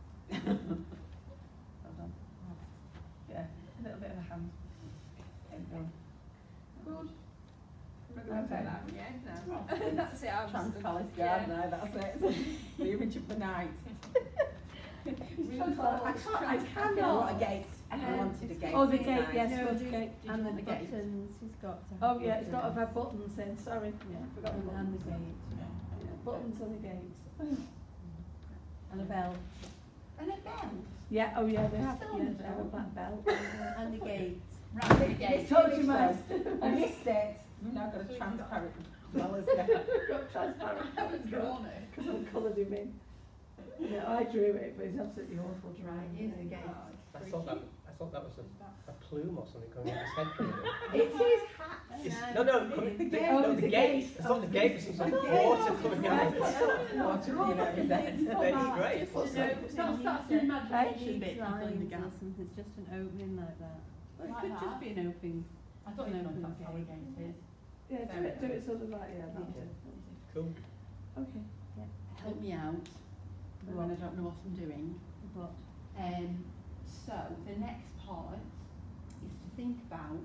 Hold on. Yeah, a little bit of a hand. There we go. Good. Okay. Yeah, that's it. I'm Trans just- Palace yeah. Guard now, that's it. The image of the night. He's I trans- can't, I trans- cannot. What a gate. I Um, wanted a gate. Oh, the this gate, night. yes, No, good did- gate. Did you And the want the gate? buttons, he's got to have Oh, yeah, it's got to buttons. have buttons in, sorry. Yeah, Forgot the and the buttons. gate. Yeah, buttons on the gate. And a bell. And a bell. Yeah, oh yeah, they have, Still yeah, on the they have a bell. black bell. And the gate. Right, the I gate. told you, Which Maz. one? I missed it. We've now got a transparent dwellers there. Got transparent. I haven't drawn it. Because I've coloured him in. Yeah, I drew it, but it's absolutely awful Right, drawing. here's the gate. I thought that I thought that was a, a plume or something going on his head for a minute. It's his hat. It's- No, no, It's the, the the, gate. no, Oh, the the gate. gate. I thought the gate was some sort of The water gate. coming out of it. Water coming out of his head. It's great. Just to know, that's, that's the imagination bit, you fill in the Lines gap. or something, it's just an opening like that. Well, it Like could that. just be an opening. I don't even know if Open that's how a gate. gate is. Yeah, do it, do it sort of like, yeah, that's it. Cool. Okay. Help me out when I don't know what I'm doing. But Um, so the next part is to think about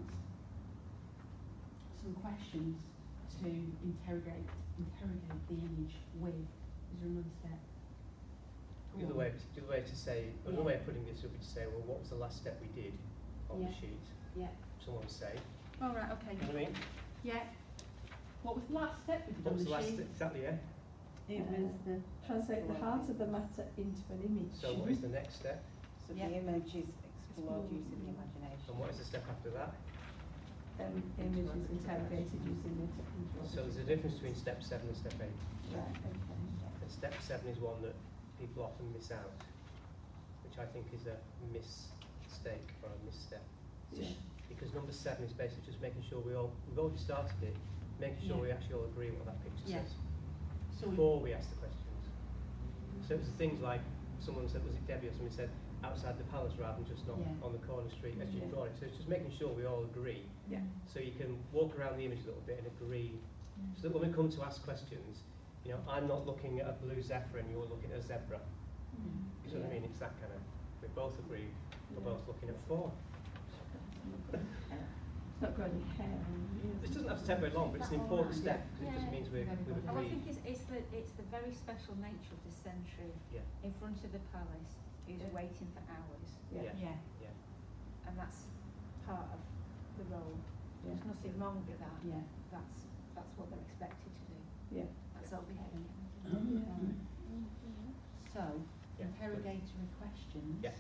some questions to interrogate interrogate the image with. Is there another step? The other way, the other way to say, another way of putting this would be to say, well, what was the last step we did on the Yeah. sheet? Yeah. Someone would say. All right. Okay. You know what I mean? Yeah. What was the last step we did What on was the the last sheet? step? Exactly, yeah. it was the, Translate the heart of the matter into an image. So what is the next step? So Yeah. the image is explored using the imagination. And what is the step after that? Then the image is interrogated using the technical. So there's a difference between step seven and step eight. Right, okay. And step seven is one that people often miss out, which I think is a mistake or a misstep. Yeah. Because number seven is basically just making sure we all, we've already started it, making sure Yeah. we actually all agree what that picture Yeah. says So we, before we ask the questions. So it's things like, someone said, was it Debbie or somebody said, outside the palace rather than just on, Yeah. on the corner street as you Yeah. draw it. So it's just making sure we all agree. Yeah. So you can walk around the image a little bit and agree. So that when we come to ask questions, you know, I'm not looking at a blue zephyr and you're looking at a zebra. You see what I Yeah. mean? It's that kind of, we both agree, we're Yeah. both looking at four. It's not growing hair on you. This doesn't have to take very long, but it's an important step because it just Yeah. means we've, we've Oh, I agreed. think it's, it's, the, it's the very special nature of the sentry Yeah. in front of the palace who's Yeah. waiting for hours. Yeah. Yeah. Yeah. And that's part of the role. Yeah. There's nothing wrong with that. Yeah. That's, that's what they're expected to do. Yeah. That's okay. Um, So, Yeah. interrogatory questions. Yeah.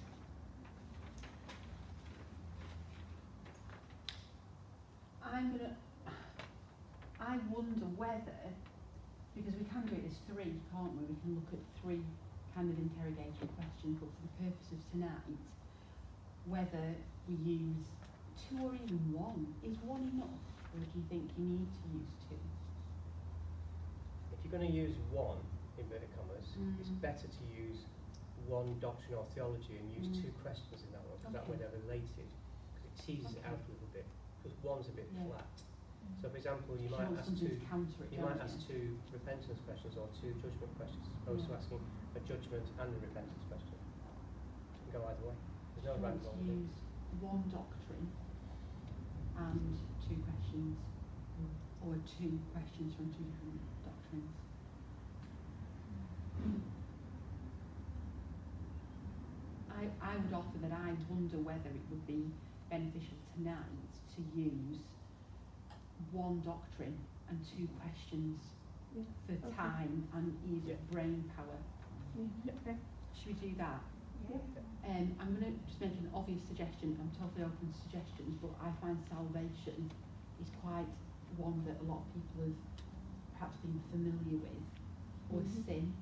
I'm gonna, I wonder whether, because we can do it as three, can't we? We can look at three kind of interrogatory questions, but for the purpose of tonight, whether we use two or even one. Is one enough, or do you think you need to use two? If you're going to use one, inverted commas, it's Mm. better to use one doctrine or theology and use Mm. two questions in that one, because that way Okay. they're related, because it teases it Okay. out a little bit, because one's a bit Yeah. flat. So for example, you She might wants ask something two, to counter it, you don't might you? ask two repentance questions or two judgment questions, as opposed to Yeah. asking a judgment and a repentance question. You can go either way. There's no She right and wants wrong to with it. use one doctrine and two questions, or two questions from two different doctrines. I, I would offer that I wonder whether it would be beneficial tonight to use one doctrine and two questions Yeah. for Okay. time and ease Yeah. of brain power. Yeah. Okay. Should we do that? Yeah. Um, I'm going to just make an obvious suggestion. I'm totally open to suggestions, but I find salvation is quite one that a lot of people have perhaps been familiar with, or Mhm. sin.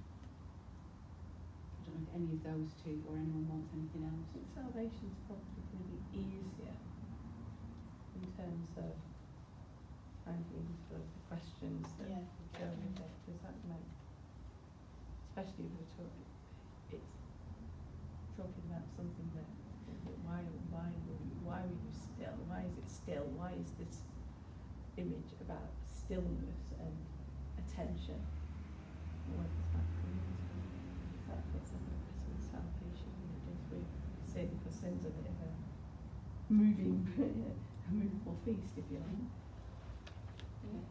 I don't know if any of those two or anyone wants anything I else. think salvation's probably really easier in terms of finding sort of the questions that Yeah. go with it. Does that make, especially if we're talking, it's talking about something that, that why why were you, why were you still? Why is it still? Why is this image about stillness and attention? Where does that come into? That fits in with with salvation, and it does with sin, because sin's a bit of a moving, a movable feast, if you like. Yeah.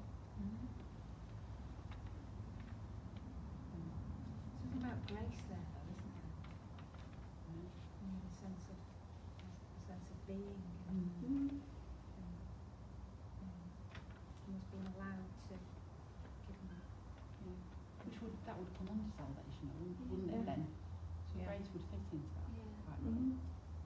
Something about grace there, though, isn't there? I mean, the sense of, the sense of being and, Mm. and, um, almost being allowed to give them. Yeah. Which would, that would come under salvation, though, wouldn't Yeah. it then? So Yeah. grace would fit into that Yeah. quite well. Mhm.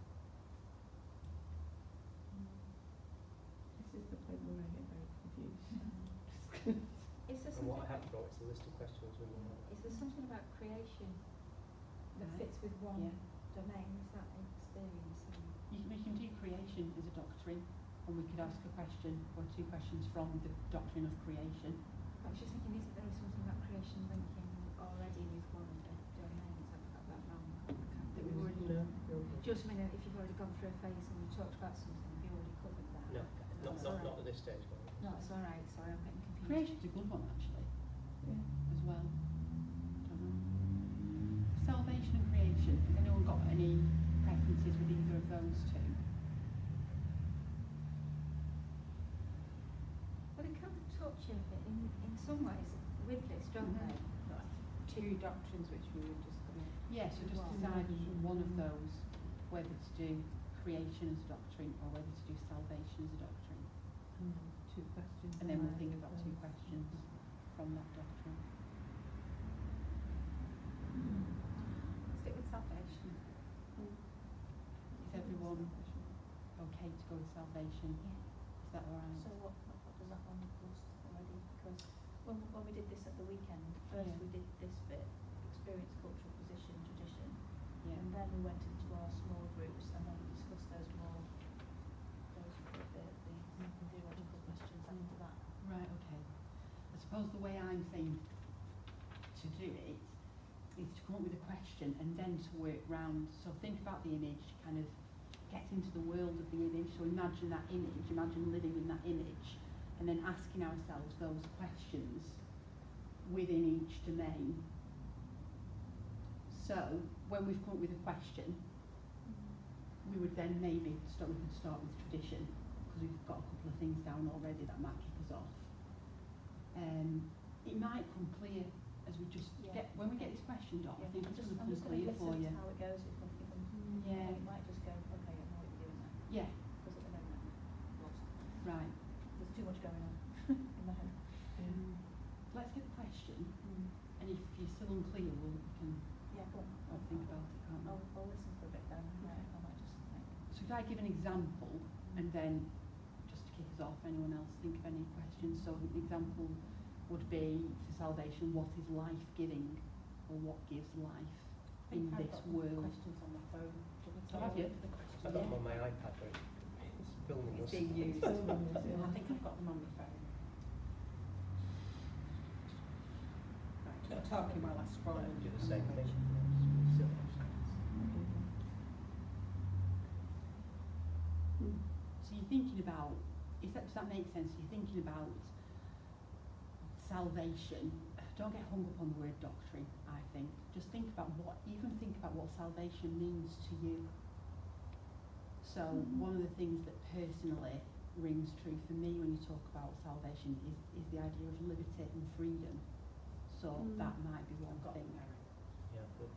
This is the point where I get very confused. Is there And what I something, have got is a list of questions we will is there something about creation that Right. fits with one Yeah. domain? Is that experience? And You, we can do creation as a doctrine, and we could ask a question or two questions from the doctrine of creation. I was just thinking, isn't there something about creation linking already with one of the domains? I've got that wrong. I can't That think. we've already No, done. no, Do you know what I mean? If you've already gone through a phase and you've talked about something, have you already covered that? no, not, That's not, all right. not at this stage. Well. No, it's all right. Sorry, I'm getting confused. Creation's a good one, actually, Yeah. as well. Don't know. Salvation and creation. Has anyone got any preferences with either of those two? Well, they kind of touch a bit in, in some ways with this, don't they? Two doctrines which we were just going to. Yeah, so just Well, decide one of those, whether to do creation as a doctrine or whether to do salvation as a doctrine. And then two questions. And then we'll there, think about two um, questions from that doctrine. Stick with salvation. Is everyone okay to go with salvation? Yeah. Is that all right? So what, what what does that one include already? Because when, when we did this at the weekend, first Yeah. we did this bit, experience, cultural position, tradition, Yeah. and then we went into our small groups and then we discussed those more, those, the, the, the theological questions after that. Right, okay. I suppose the way I'm saying to do it is to come up with a question and then to work round. So think about the image, kind of get into the world of the image. So imagine that image, imagine living in that image, and then asking ourselves those questions within each domain. So when we've come up with a question, we would then maybe start, we could start with tradition, because we've got a couple of things down already that might kick us off. Um, it might come clear as we just Yeah. get, when we get this question, Dot, I think I'm it's just, going to I'm come just going to clear listen for you. to how it goes. If I'm, if I'm, Yeah. it might just go, okay, I know what you're doing there. Yeah, Because at the moment I'm lost. right. There's too much going on in my head. Um, let's get the question, Mm. and if you're still unclear, we'll, we can Yeah, go on. have a think about it, can't we? I'll, I'll listen for a bit then. I might, I might just think. So if I give an example, and then just to kick us off, anyone else think of any questions? So an example would be for salvation, what is life-giving, or what gives life I think in I've this got world? questions on my phone. Do you want me to Oh, have you? look at the questions? I've got them on my iPad, but it's filming It's us. being used. Filming us, yeah. I think I've got them on my phone. Right, keep talking while I scroll. Yeah, do the on same my thing. page. So you're thinking about, is that, does that make sense? You're thinking about salvation. Don't get hung up on the word doctrine, I think. Just think about what, even think about what salvation means to you. So one of the things that personally rings true for me when you talk about salvation is, is the idea of liberty and freedom. So Mm. that might be one I've got thing. them, Erin. Yeah, good.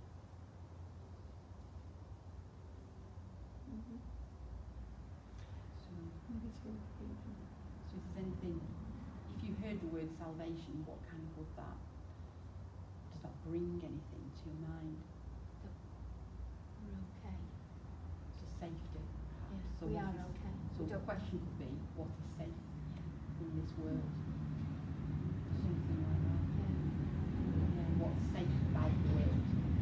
Mhm. So, Liberty and freedom. so if there's anything, if you heard the word salvation, what kind of would that, does that bring anything to your mind? We're okay. So safety, perhaps. Yes, So we what are is- okay. So the question could be, what is safe in this world? Something like that. Yeah. Yeah, what's safe about the world?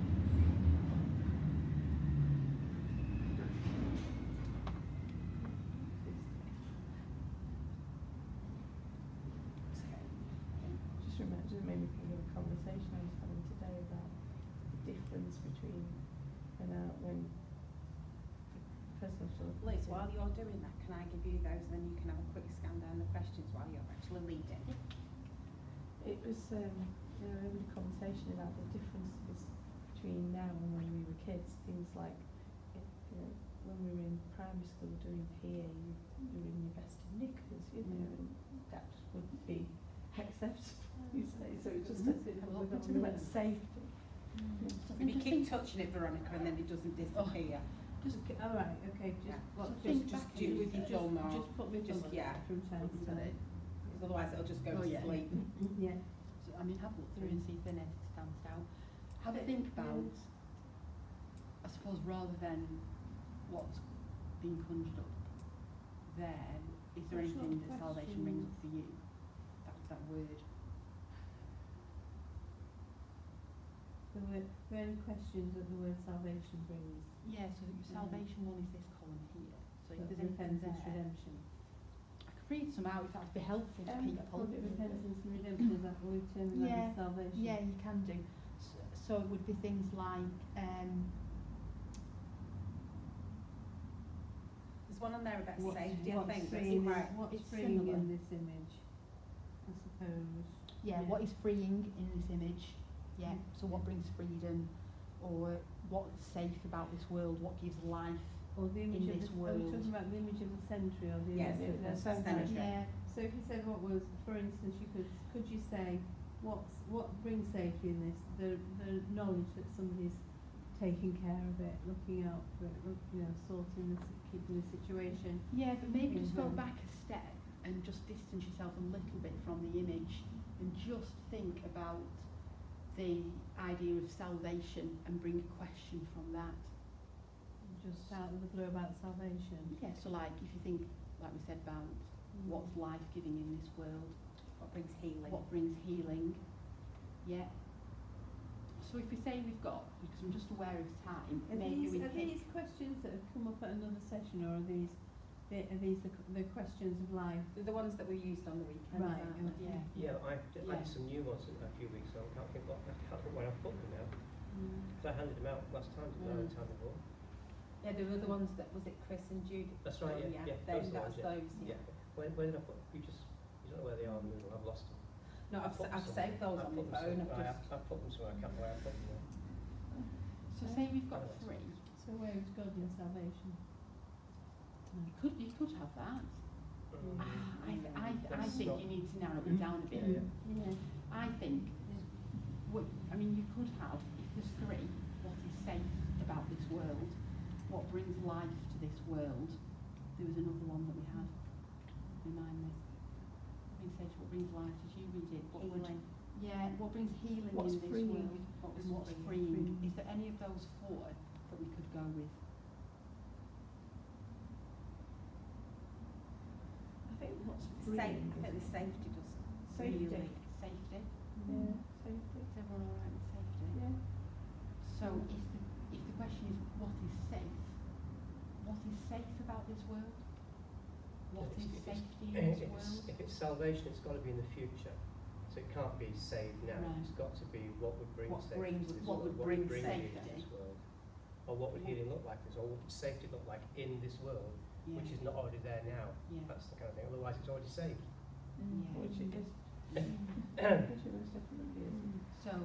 Just remember, just made me think of a conversation I was having today about the difference between when uh, when the person sort of Liz, while you're doing that, can I give you those and then you can have a quick scan down the questions while you're actually leading? it was um, you know, having a conversation about the differences between now and when we were kids. Things like, it, you know, when we were in primary school doing P A, you, you were in your best of knickers, you know, and that wouldn't be acceptable, you say. So it just Mhm. we're talking about safety. If you keep touching it, Veronica, and then it doesn't disappear. Just, okay, all right, okay, just, Yeah. what, So Just, think just back do and with your just- thumb or, just put me just, thumb yeah, from time to Got time. it. because otherwise it'll just go Oh, to yeah. sleep. Yeah. So, I mean, have a look through and see if anything stands out. Have a Uh, think yeah. about, I suppose, rather than what's being conjured up there, is there That's not anything a that salvation question. brings up for you? That, that word. There were, were there any questions that the word salvation brings? Yeah, so your Mm. salvation one is this column here. So if But there's anything repentance, there, redemption. I could read some out if that would be helpful to Um, people. called it repentance and redemption, is that what we term that Yeah, as salvation? Yeah, you can do. So, so it would be things like, um, There's one on there about What's- safety, I what's think, that's freeing, quite, what's it's freeing similar. in this image, I suppose. yeah, what is freeing in this image? Yeah, so what brings freedom, or what's safe about this world? What gives life? Or the image in of this the, are we world. talking about the image of the century or the Yes, image of the- the the century? century. Yeah, So if you said what was, for instance, you could, could you say, what's, what brings safety in this? The, the knowledge that somebody's taking care of it, looking out for it, look, you know, sorting the, si- keeping the situation. yeah, but maybe just go Mhm. back a step and just distance yourself a little bit from the image and just think about the idea of salvation and bring a question from that. Just out of the blue about salvation. Yeah, so like if you think, like we said, about what's life-giving in this world, what brings healing. what brings healing, yeah. So if we say we've got, because I'm just aware of time, Are maybe these, we are pick, these questions that have come up at another session, or are these, the- are these the, q- the questions of life? They're the ones that we used on the weekend. Right, aren't they? yeah. Yeah, I d- Yeah. added some new ones a few weeks ago. I can't think what, I can't think where I put them now. Because I handed them out last time, didn't I, Mm. the time before? Yeah, there were the ones that, was it Chris and Judy? That's right, Oh, yeah, yeah, Then those are the that's ones, yeah. those, yeah. Yeah. Where, where did I put, you just, you don't know where they are in the middle, I've lost them. No, I've, put s- them I've somewhere. saved those I on put my them phone, some- I've I, just, I put them somewhere, I can't remember where I put them. now. So say we've got Oh, three. So where is God in salvation? You could, you could have that. Mm. Ah, I, th- I, th- I That's think not- you need to narrow it down a bit. Yeah, yeah. Yeah. I think, what, I mean, you could have, if there's three, what is safe about this world, what brings life to this world. There was another one that we had, remind me. What brings safe, what brings life, did you read it? What would- healing. Yeah, what brings healing What's in this freeing? world? What What's and what's freeing? freeing? Freeing. Is there any of those four that we could go with? I think what's Safe, freeing I think the safety does. Safety. Really. Safety? Yeah, safety. Is everyone all right with safety? Yeah. So if the, if the question is what is safe, what is safe about this world? What If is it's- if it's- safety in If this it's, world? if it's salvation, it's got to be in the future. So it can't be saved now. Right. It's got to be what would bring What safety brings- to this what world. would bring healing safety. to this world. Or what would healing look like? This, or what would safety look like in this world, Yeah. which is not already there now. Yeah. That's the kind of thing. Otherwise, it's already saved. Yeah. Which it is. Mm. Which it most definitely is. So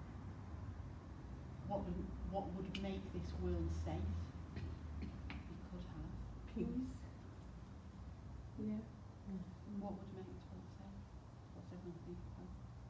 what would what would make this world safe? We could have. Peace. Yeah. What would make this world safe? What's everyone think about?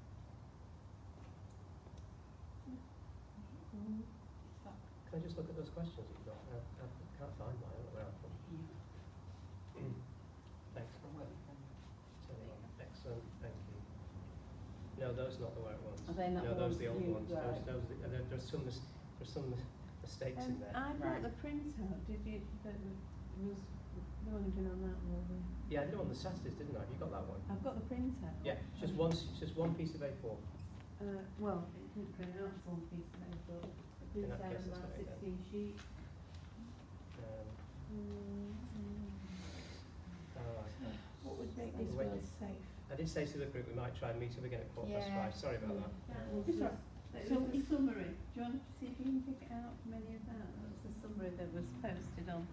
Mm. Is that Can I just look at those questions that you've got? I, I can't find mine. I don't know where I put them. here? Thanks. For work from Tell you what, excellent, thank you. No, those are not the right ones. Are they not no, the those ones are the old you- ones. Those, right. those, are the- there, there's some, mis- there's some mis- mistakes in Um, there. I bought Right. the printout. Did you? That was was no one been on that one. was Yeah, I did it on the Saturdays, didn't I? Have you got that one? there? I've got the printout. Yeah, it's just one, s- it's just one piece of A four. Uh, well, it didn't print out as one piece of paper. It In prints that out case, it's about not it then. sixteen sheets. Um, Mm, mm. oh, okay. What would make Wait. this world safe? I did say to the group we might try and meet up again at quarter past Yeah. five. Sorry about that. That was It's the, all- that so was the if- summary. Do you want to see if you can pick it out from any of that? That was the summary that was posted on.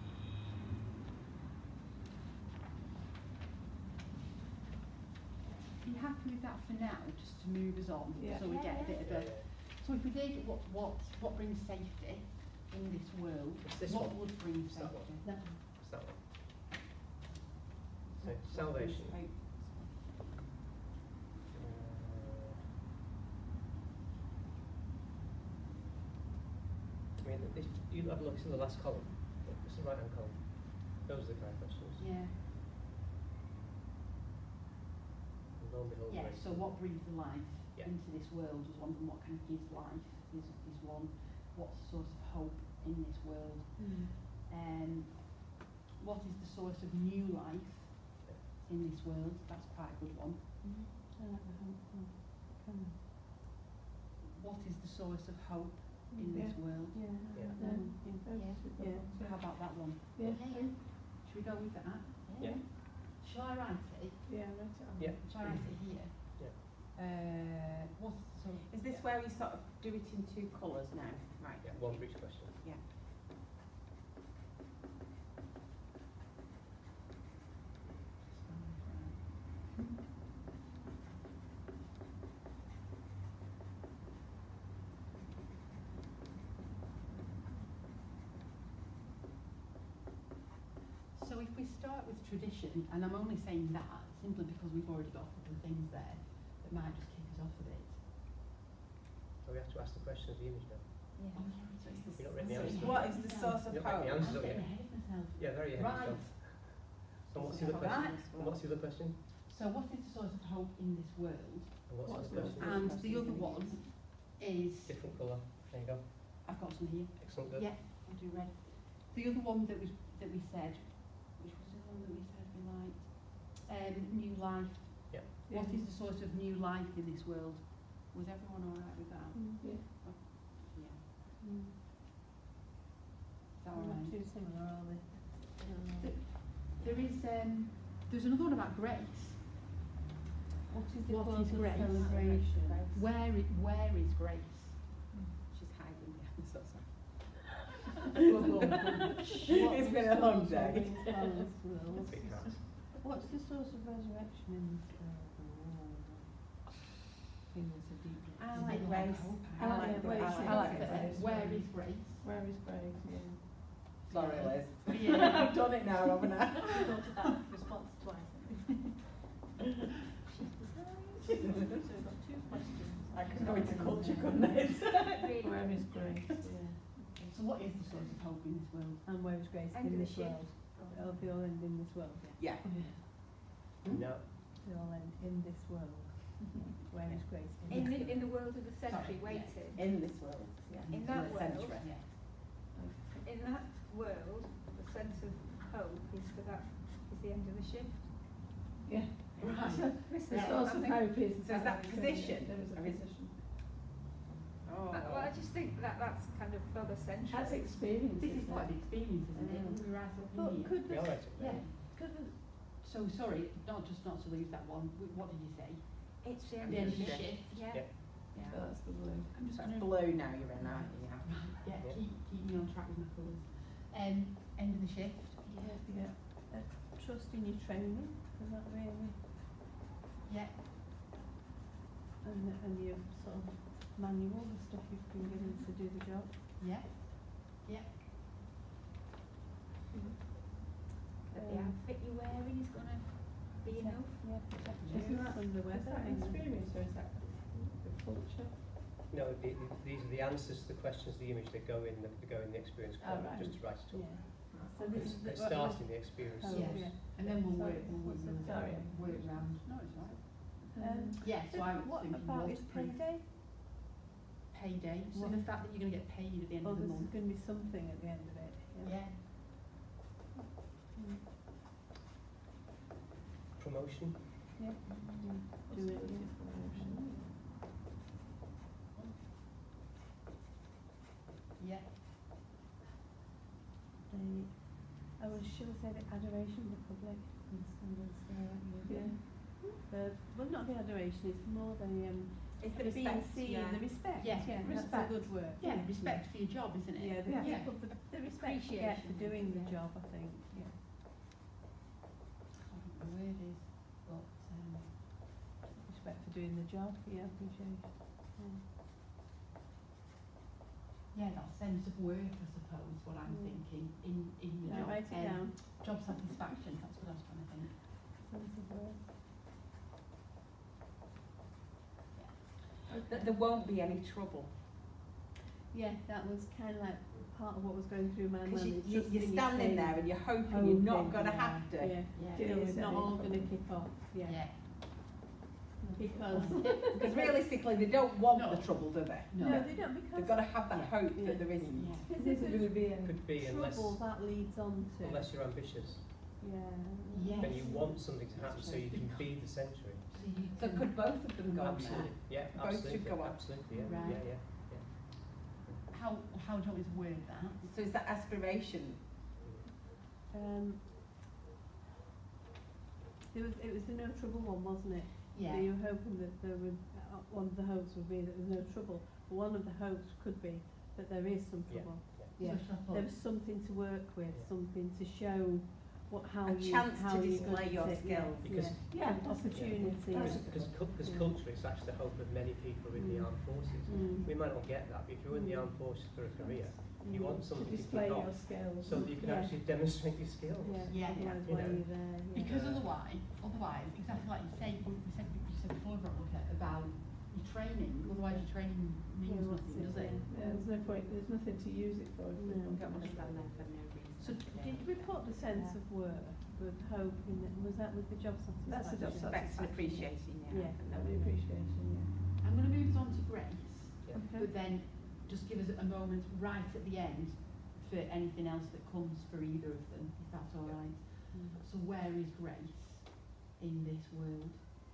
Are you happy with that for now, just to move us on, Yeah. so we get a bit of Yeah, a. yeah. So if we did what what what brings safety in this world, It's this what one. would bring It's that safety? one. That It's that one. So, What- what salvation. brings hope? Uh, I mean, if you have a look, it's in the last column. It's the right hand column. Those are the kind of questions. Yeah. And lo and behold, Yeah. grace. So what breathes life Yeah. into this world is one. And what kind of gives life is is one. What's the source of hope in this world? Um, what is the source of new life in this world? That's quite a good one. I like the hope one. Come on. What is the source of hope in this Yeah. world? Yeah. Yeah. Um, Yeah. yeah. Yeah. So how about that one? Yeah. Yeah, yeah. Should we go with that? Yeah. Shall I write it? Yeah, I wrote it on. Yeah. Shall I write it here? Yeah. Uh, what's so? Is this where we sort of do it in two colours now? Right. Yeah, one for each question. Yeah. So if we start with tradition, and I'm only saying that simply because we've already got a couple of things there that might just kick us off a bit. So we have to ask the question of the image now. Yeah. Oh, yeah, so it's the You've not written the so answers. it's What not- is the yeah. source of You've not written the hope? answers I'm up getting yet. ahead of myself. Yeah, very ahead of Right. yourself. And what's the other Right. question? And what's the other question? So what is the source of hope in this world? And what's What's the other the question? And the other one is, Different colour. There you go. I've got some here. Excellent. Good. Yeah, I'll do red. The other one that was that we said, which was the one that we said we liked, um, new life. Yeah. What is the source of new life in this world? Was everyone all right with that? Mm, yeah. Yeah. Mm. Is that all They're not right? too similar, are they? Th- There is um, there's another one about grace. What is the What cause is of grace? celebration? Where i- where is grace? She's It's been a long day. Big hat. What's the source of resurrection in this world? I think there's a deep. I like grace. I I like like grace. grace. I I like like that. grace. Where is grace? Where is Grace? Yeah. Sorry, Liz. Yeah. I've done it now, haven't I? Thought of that response twice. So we've got two questions. I could go into culture, couldn't I? Really. Where is Grace? Yeah. So what is the source of hope in this world? And where is grace End in of the this shift. world? Oh, they all end in this world. Yeah. No. They all end in this world. Where is grace In in the, this in the world of the century Sorry, yeah. waiting, In this world. Yeah. In that the world. century. Yeah. in that world, the sense of hope is for that, is the end of the shift. Yeah. Right. The source of hope is. So is that position? There is a Or is- position. Oh. Uh, well, I just think that that's kind of further central. That's experience. This is isn't quite it? an experience, isn't it? Mm. When we rise up But in here. could We the, are right up there. Yeah. Could the, so sorry, not just not to lose that one. w- What did you say? It's the The end end of of the the shift. shift. Yeah. Yeah. Yeah. So that's the blue. I'm just That's gonna blue now you're in, aren't you? Yeah. yeah, Yeah. keep keep me on track with my colours. Um, end of the shift. Yeah. yeah, uh, trust in your training, is that really, Yeah. and, and your sort of manual, the stuff you've been given to do the job. Yeah. Yeah. That the Um, outfit you're wearing is going to be protect- enough. Yeah, protect Is you that- from the Is weather. that and the- experience or is that the culture? No, the, the, these are the answers to the questions, the image that go in the, that go in the experience Oh, quadrant, right. just to write it up. Yeah. So this It's, is the, it's what was- starting the experience. Oh, Yes. yeah. And then we'll Sorry, work, we'll, what's we'll, the- we'll sorry. work round. No, it's all right. Um, Yeah, so I was what thinking about is waterproof. payday? Payday. So What- the fact that you're going to get paid at the end Oh, of the there's month. going to be something at the end of it. Yeah. Mm. Promotion. Yeah. Mm. Do it, yeah. Yeah. The, I was, shall I say the adoration of the public and standards there, Yeah. The, well, not the adoration, it's more the, um, It's the the being respect, seen, yeah. the respect, Yeah, yeah, that's respect. a good word. Yeah, respect for your job, isn't it? Yeah, the Yeah. people, the, the respect you get for Appreciation. doing the Yeah. job, I think, yeah. I can't think the word is, but um, Respect for doing the job, yeah, appreciation. Yeah. yeah, that sense of worth, I suppose, what I'm Mm. thinking in in the Yeah, job. write it Um, down. Job satisfaction. That's what I was trying to think. Sense of worth. That there won't be any trouble. Yeah, that was kind of like part of what was going through my mind. Because you, is you, just you're being standing seen, there and you're hoping you're not hoping, going to yeah, have to. Yeah, Yeah. Deal it's with not any all going to problem. kick off, yeah. Yeah. Because, Because realistically, they don't want No. the trouble, do they? No. no, they don't, because They've got to have that Yeah. hope Yeah. that there isn't. Yeah. because Is if it going to there's be any? Could be unless, trouble, that leads on to, unless you're ambitious. yeah. Yes. Then you want something to happen so you can be the century. So you So can- could both of them go on there? Absolutely. Yeah, Both absolutely. should go on. Absolutely. Yeah. Right. Yeah. Yeah. how how do you want me to word that? So is that aspiration? Um, it was, it was the no trouble one, wasn't it? Yeah. So you were hoping that there would, uh, one of the hopes would be that there's no trouble. But one of the hopes could be that there is some Yeah. trouble. Yeah. Yeah. So shall I put- There's something to work with, Yeah. something to show what, how A you, chance how to you're display going your to, yeah, skills. Because- yeah, yeah, opportunity. Because, yeah. because, cul- because Yeah. culture is actually the hope of many people in the Mm. armed forces. Mm. We might not get that, but if you're in the Mm. armed forces for a career, you Mm. want To something to display kick your off skills. so that you can Yeah. actually demonstrate your skills. Yeah, Yeah. otherwise You why know. are you there? Yeah. Because Yeah. otherwise, otherwise, exactly like you say, we we said, you said before, Veronica, about your training. Otherwise, your training means Yeah, what's nothing, it, does it? yeah. Yeah, there's no point, there's nothing to use it for if No. we don't Don't want to use stand it. there for no reason. So did we put the sense of worth with hope in it? Was that with the job satisfaction? That's the job Respect and appreciation, yeah. Yeah. And the appreciation, yeah. I'm going to move on to Grace, Yeah. but then just give us a moment right at the end for anything else that comes for either of them, if that's all right. Mm. So where is Grace in this world?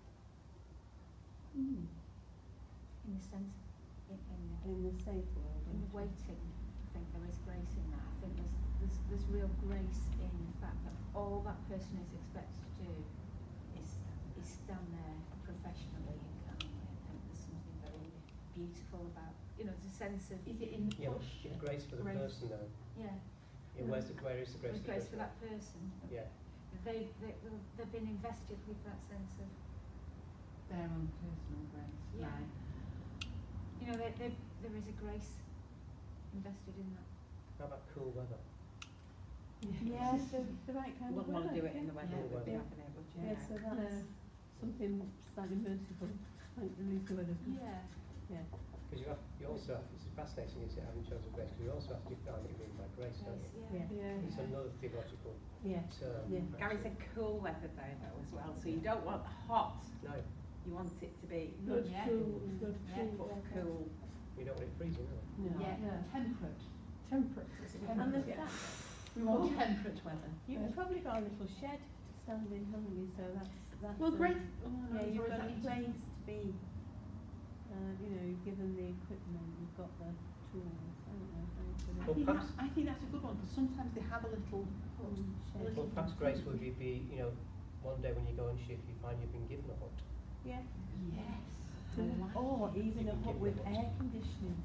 Mm. In the sense, in, in, In the safe world. in the waiting, I think there is grace in that. I think there's, there's, there's real grace in the fact that all that person is expected to do is, is stand there professionally and calmly. I think there's something very beautiful about, you know, there's a sense of, Is it in the Yeah, but push? it's grace for the Grace. person though. yeah, Yeah, where's the, where is the grace with for the grace for person? that person. Yeah. They, they, they've been invested with that sense of, Their own personal grace. Yeah. Right. you know, there, there, there is a grace invested in that. How about cool weather? Yeah, so the right kind You of wouldn't want to weather, do it in the weather Yeah. that we'd be Yeah. having it, would you? Yeah, so that's something slightly merciful, like at least the weather's good. Yeah. Yeah. Because you have, you also have, it's fascinating, isn't it, having chosen grace, because you also have to define what you mean by grace, don't Grace, you? yeah. Yeah. It's another theological Yeah. term. Yeah. Gary said actually. cool weather though, though as well, so you don't want hot, No, you want it to be Good, Yeah. cool, good, Yeah. cool but weather. cool. you don't want it freezing, no. No. Yeah, No. temperate. Temperate, is it? And there's Yeah. that. We want Oh. temperate weather. You've probably got a little shed to stand in, haven't you? So that's that's. Well, um, great. Oh, no, Yeah, you've sorry, got that a means- place to be. Uh, you know, you've given the equipment, you've got the tools. I don't know. how you put I it. Well, think, perhaps- that, I think that's a good one because sometimes they have a little. Mm, shed. Well, perhaps grace would be, be, you know, one day when you go on shift, you find you've been given a hut. Yeah. Yes. Or even a You can hut give with them a air conditioning.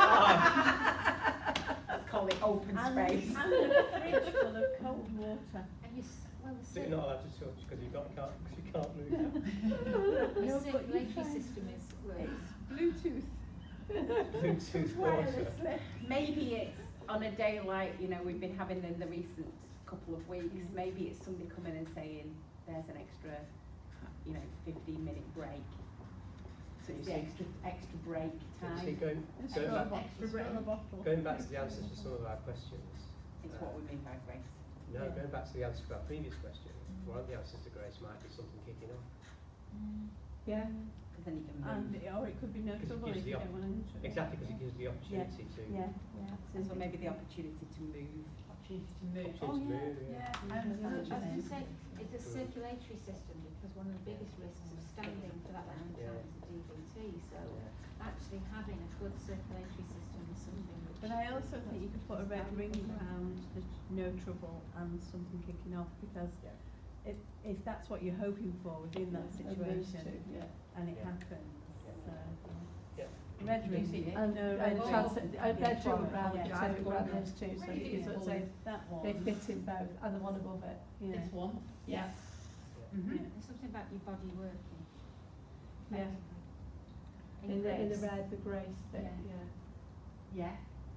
Let's call it open and, space. and a fridge full of cold water. And you, s- well, the So you're cir- not allowed to touch because you can't, can't, cause you can't move. the No, but you circulatory find- system is works. Bluetooth. Bluetooth water. Wirelessly. Maybe it's on a day like, you know, we've been having in the recent couple of weeks, Mm. maybe it's somebody coming and saying, there's an extra, you know, fifteen minute break. So you The see, extra, extra break you see time, going, Extra going, back, bottle, Extra extra bottle. going back to the answers to some of our questions. is uh, what we mean by grace. No, Yeah. going back to the answer to our previous question, one of the answers to grace might be something kicking off. Yeah. Because then you can And, move. or it could be no 'Cause it trouble gives if the you op- don't want to interrupt. Exactly, because it gives the opportunity to, Yeah, yeah, So absolutely. maybe the opportunity to move. Opportunity to move. opportunity Oh, to yeah. move, yeah. Yeah. I Mhm. understand I what was you're going to saying. say, it's a circulatory system because one of the biggest risks of standing for that length of Yeah. time is a D V T. So Yeah. actually having a good circulatory system is something which. But I also think you could put a red ring around the no trouble and something kicking off because Yeah. if, if that's what you're hoping for within that Yeah, and those situation two, yeah. and it Yeah. happens, Yeah. so. Yeah. Red You ring, see it? I know, I red tried trans- to, I Yeah, read follow all it. around Yeah, the I've two, got around it. those two, so Really you can sort of good. say that one. they fit in both, and the one above it. Yeah. This one. Yeah. Mhm. Yeah. There's something about your body working. Yeah. effectively. In the, in the grace. red, the grace bit, Yeah. yeah. Yeah.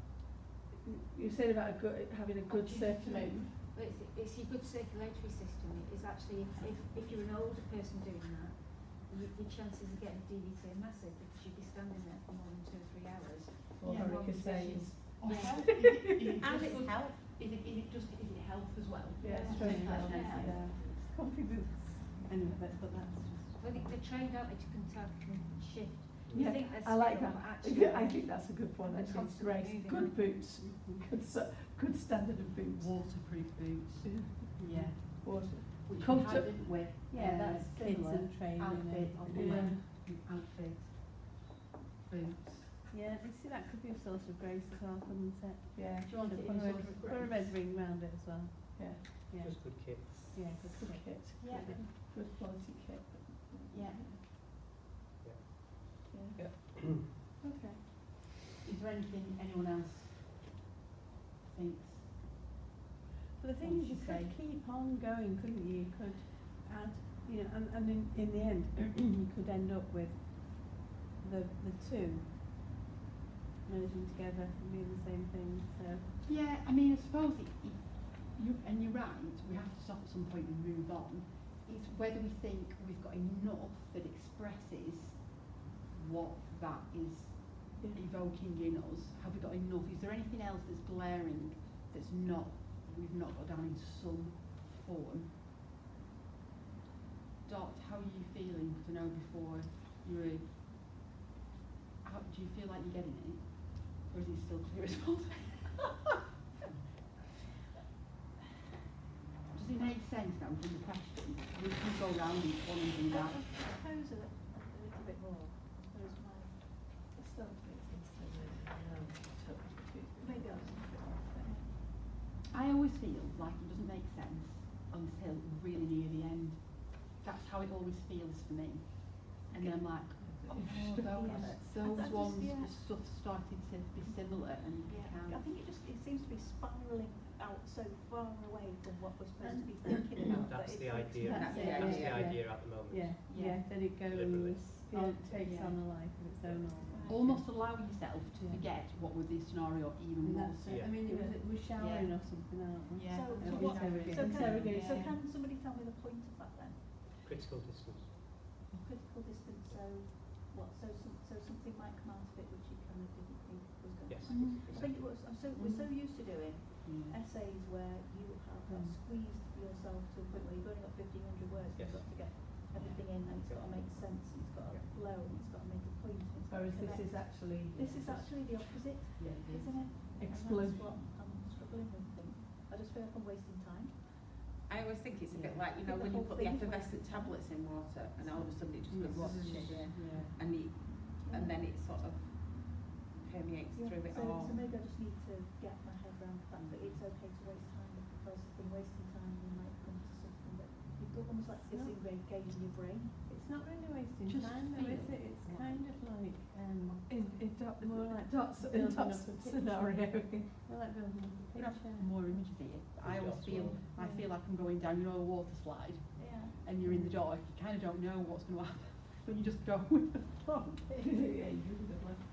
You said about a good, having a good circulation. But it's, it's your good circulatory system. It's actually, if, if, if you're an older person doing that, your, your chances of getting D V T are massive because you'd be standing there for more than two or three hours. Or in Hurricane one position. Says. Oh, Yeah. health. Is it, is it And just it's good- health. Is it, is it just, is it health as well? Yeah, Yeah. strong Yeah. health, Yeah. yeah. Comfy boots. Anyway, but, but that's just. Well, they, they're trained out to contact and shift. Yeah, I think there's I like skill, that. but actually, I think that's a good point, They're actually, it's constantly grace, moving. good boots, good, s- good standard of boots. Waterproof boots. Yeah. Water. Which we Comfort- had, didn't we? Yeah, Uh, that's kids similar and training outfit and- of Yeah. the outfit. Boots. Yeah, you see that could be a source of grace as well, couldn't it? Yeah, Do you want it Put in a a red, sort of put a grace? red ring round it as well. yeah, Yeah, Just good kit. yeah, good good kit. kit, Yeah. good quality kit. Yeah. Yeah. Okay. Is there anything anyone else thinks? But the thing is, you Once you could say- keep on going, couldn't you? You could add, you know, and, and in, in the end, you could end up with the the two merging together and being the same thing. So Yeah, I mean, I suppose it, it, you, and you're right, we have to stop at some point and move on. It's whether we think we've got enough that expresses what that is yeah. evoking in us. Have we got enough? Is there anything else that's glaring that's not, we've not got down in some form? Dot, how are you feeling? To know before you're, how, do you feel like you're getting it? Or is it still clear as mud? Does it make sense now from the question? We can go round each one and do that. Propose a, li- a little bit more. Whereas my, It still makes sense to me, um, to- maybe I'll just put it off then. I always feel like it doesn't make sense until really near the end. That's how it always feels for me. And then I'm like, Oh, if- those, yeah. those I just- ones yeah. stuff started to be similar and you Yeah, can. I think it just, it seems to be spiralling out so far away from what we're supposed to be thinking about. that That's it- the it's- idea. That's the That's the idea. idea at the moment. Yeah, Yeah. yeah, then it goes, Deliberately. it takes Yeah. on a life of its own almost. Almost allow yourself to Yeah. forget what was the scenario even And more. that's it, Yeah. I mean, it was, it was showering or something, aren't we? Yeah. So, And so we what, interrogate- so can, interrogate so it. can somebody tell me the point of that then? Critical distance. Critical distance, so what, so some, so something might come out of it which you kind of didn't think was going Yes. to Mhm. I think it was, I'm so, we're so used to doing Yeah. essays where you have, have Mm. squeezed yourself to a point where you've only got fifteen hundred words, and Yes. you've got to get everything in, and it's got to make sense, and it's got to Yeah. flow, and it's got to make a point, and it's got to Whereas this connect. is actually. This is actually the opposite, Yeah, it is. isn't it? Explosion. And that's what I'm struggling with, I think. I just feel like I'm wasting time. I always think it's a bit Yeah. like, you know, The when you whole put the thing's effervescent tablets in water and all of a sudden it just Mm, goes watch zzz, it, Yeah. and it, and then it sort of permeates Yeah, through it so, all. so maybe I just need to get my head around the fact that it's okay to waste time, because in wasting time you might come to something that you've got almost like It's not- disengaging your brain. It's not really wasting Just time though, is feel. it? It's Yeah. kind of like, um, in, in dot, more like dots- building dots up a of scenario. More like building up a We have picture. more images here. I always Dots feel, will- I feel like I'm going down, you know, a water slide, Yeah. and you're in the dark. You kind of don't know what's going to happen, but you just go with the flow. Yeah, you would have left.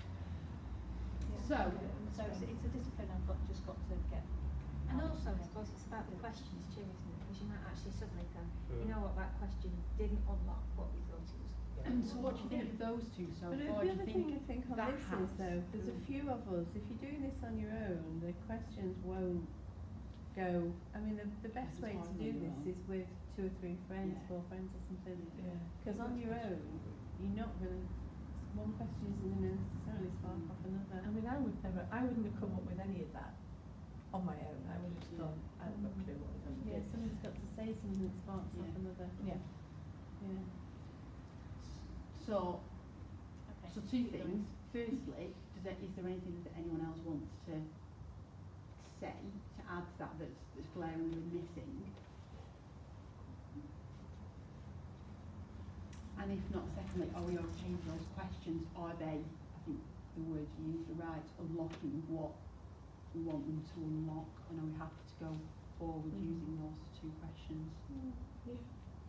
So, So it's, it's a discipline I've got, just got to get. And out also, I of my head. suppose it's about the questions too, isn't it? Because you might actually suddenly go, you Mm. know what, that question didn't unlock what we thought it was. and so what do you think of those two so But the far? Do you other think thing I think on that this has? is though, there's a few of us, if you're doing this on your own, the questions won't go, I mean, the, the best way to Entirely do on your this own. is with two or three friends, Yeah. four friends or something. Yeah. Because on your own, you're not really, one question isn't going to necessarily spark off another. I mean, I would never, I wouldn't have come up with any of that on my own. I would have just gone, I haven't got a clue what we're going to do. Yeah, somebody's got to say something that sparks off Yeah. another. Yeah. Yeah. So, Okay. so two things. Firstly, does there, is there anything that anyone else wants to say to add to that that's, that's glaringly missing? And if not, secondly, are we okay with those questions? Are they, I think the words you used are right, unlocking what we want them to unlock? And are we happy to go forward Mhm. using those two questions? Yeah.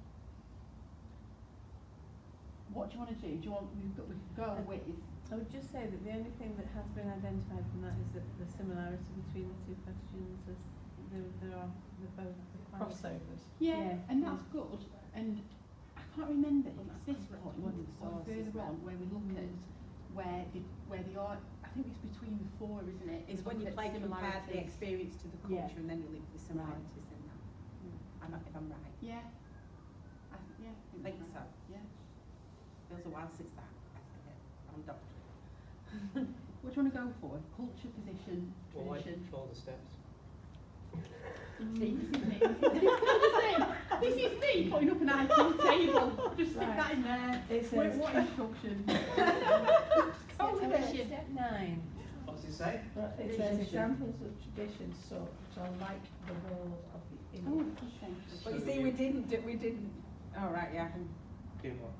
What do you want to do? Do you want, we've got, we could go Uh, with, I would just say that the only thing that has been identified from that is that the similarity between the two questions is there, there are they're both quite Crossovers. yeah, Yeah. and that's good. And I can't remember if Well, it's that's this correct. point One of the or sources, further on but- where we look Mm. at where the where the art. I think it's between the four, isn't it? It's We when look you at play compare the similarities. experience to the Yeah. culture and then you leave the similarities in that. I'm not, if I'm right. Yeah. I th- yeah. I think that's so. right. Yeah. Feels a while since that. I said it. I'm doctor. What do you want to go for? Culture, position, Well, why tradition. follow the steps? See, this is me. This is me putting up an I Q table. Just stick Right. that in there. It What, says- what instruction? Oh, with it's it. step nine. What does it say? Right, it says examples of traditions so which are like the world of the Oh, image. okay. But you So see, you- we didn't, do, we didn't, oh right, yeah. Doing what?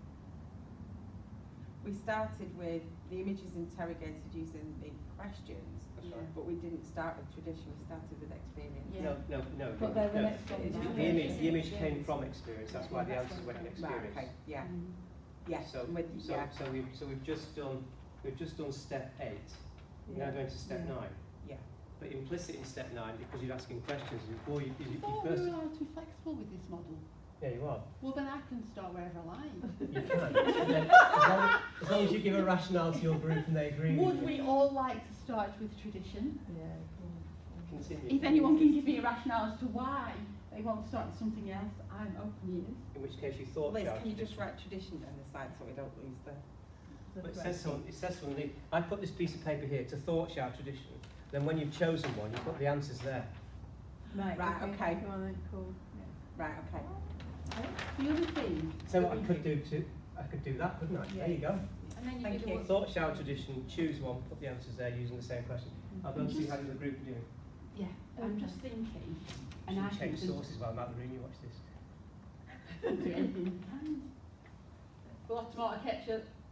We started with the images interrogated using the questions, That's right. but we didn't start with tradition, we started with experience. Yeah. No, no, no. But no, they're the no. next bit, The isn't the it? image, the image came from experience. That's why the That's answers went in Right, experience. okay, yeah, Mm. yes, So, I'm with you, so, yeah, so we've, so we've just done, we've just done step eight. We're now Yeah. going to step Yeah. nine. yeah. But implicit in step nine, because you're asking questions before you, you, I you thought we first. were allowed to be flexible with this model. Yeah, you are. Well, then I can start wherever I like. You can. And then as, long, as long as you give a rationale to your group and they agree with Would you. we all like to start with tradition? Yeah, cool. Continue. If anyone can give me a rationale as to why they want to start with something else, I'm open ears. In which case you thought. Liz, Charles, can you just tradition. write tradition on the side so we don't lose the, Well, it says on, it says on the, I put this piece of paper here to thought shout tradition. Then when you've chosen one, you put the answers there. Right, Right, okay. Go on then, cool. right, okay. The other thing. So that I we- could do to, I could do that, couldn't I? There you go. And then you Thank do the you. one- Thought shout tradition, choose one, put the answers there using the same question. I'll go and see how the group are doing. Yeah, I'm just thinking, and I Should think change there's- sources while I'm out of the room, you watch this. do anything you can. Well, tomato ketchup.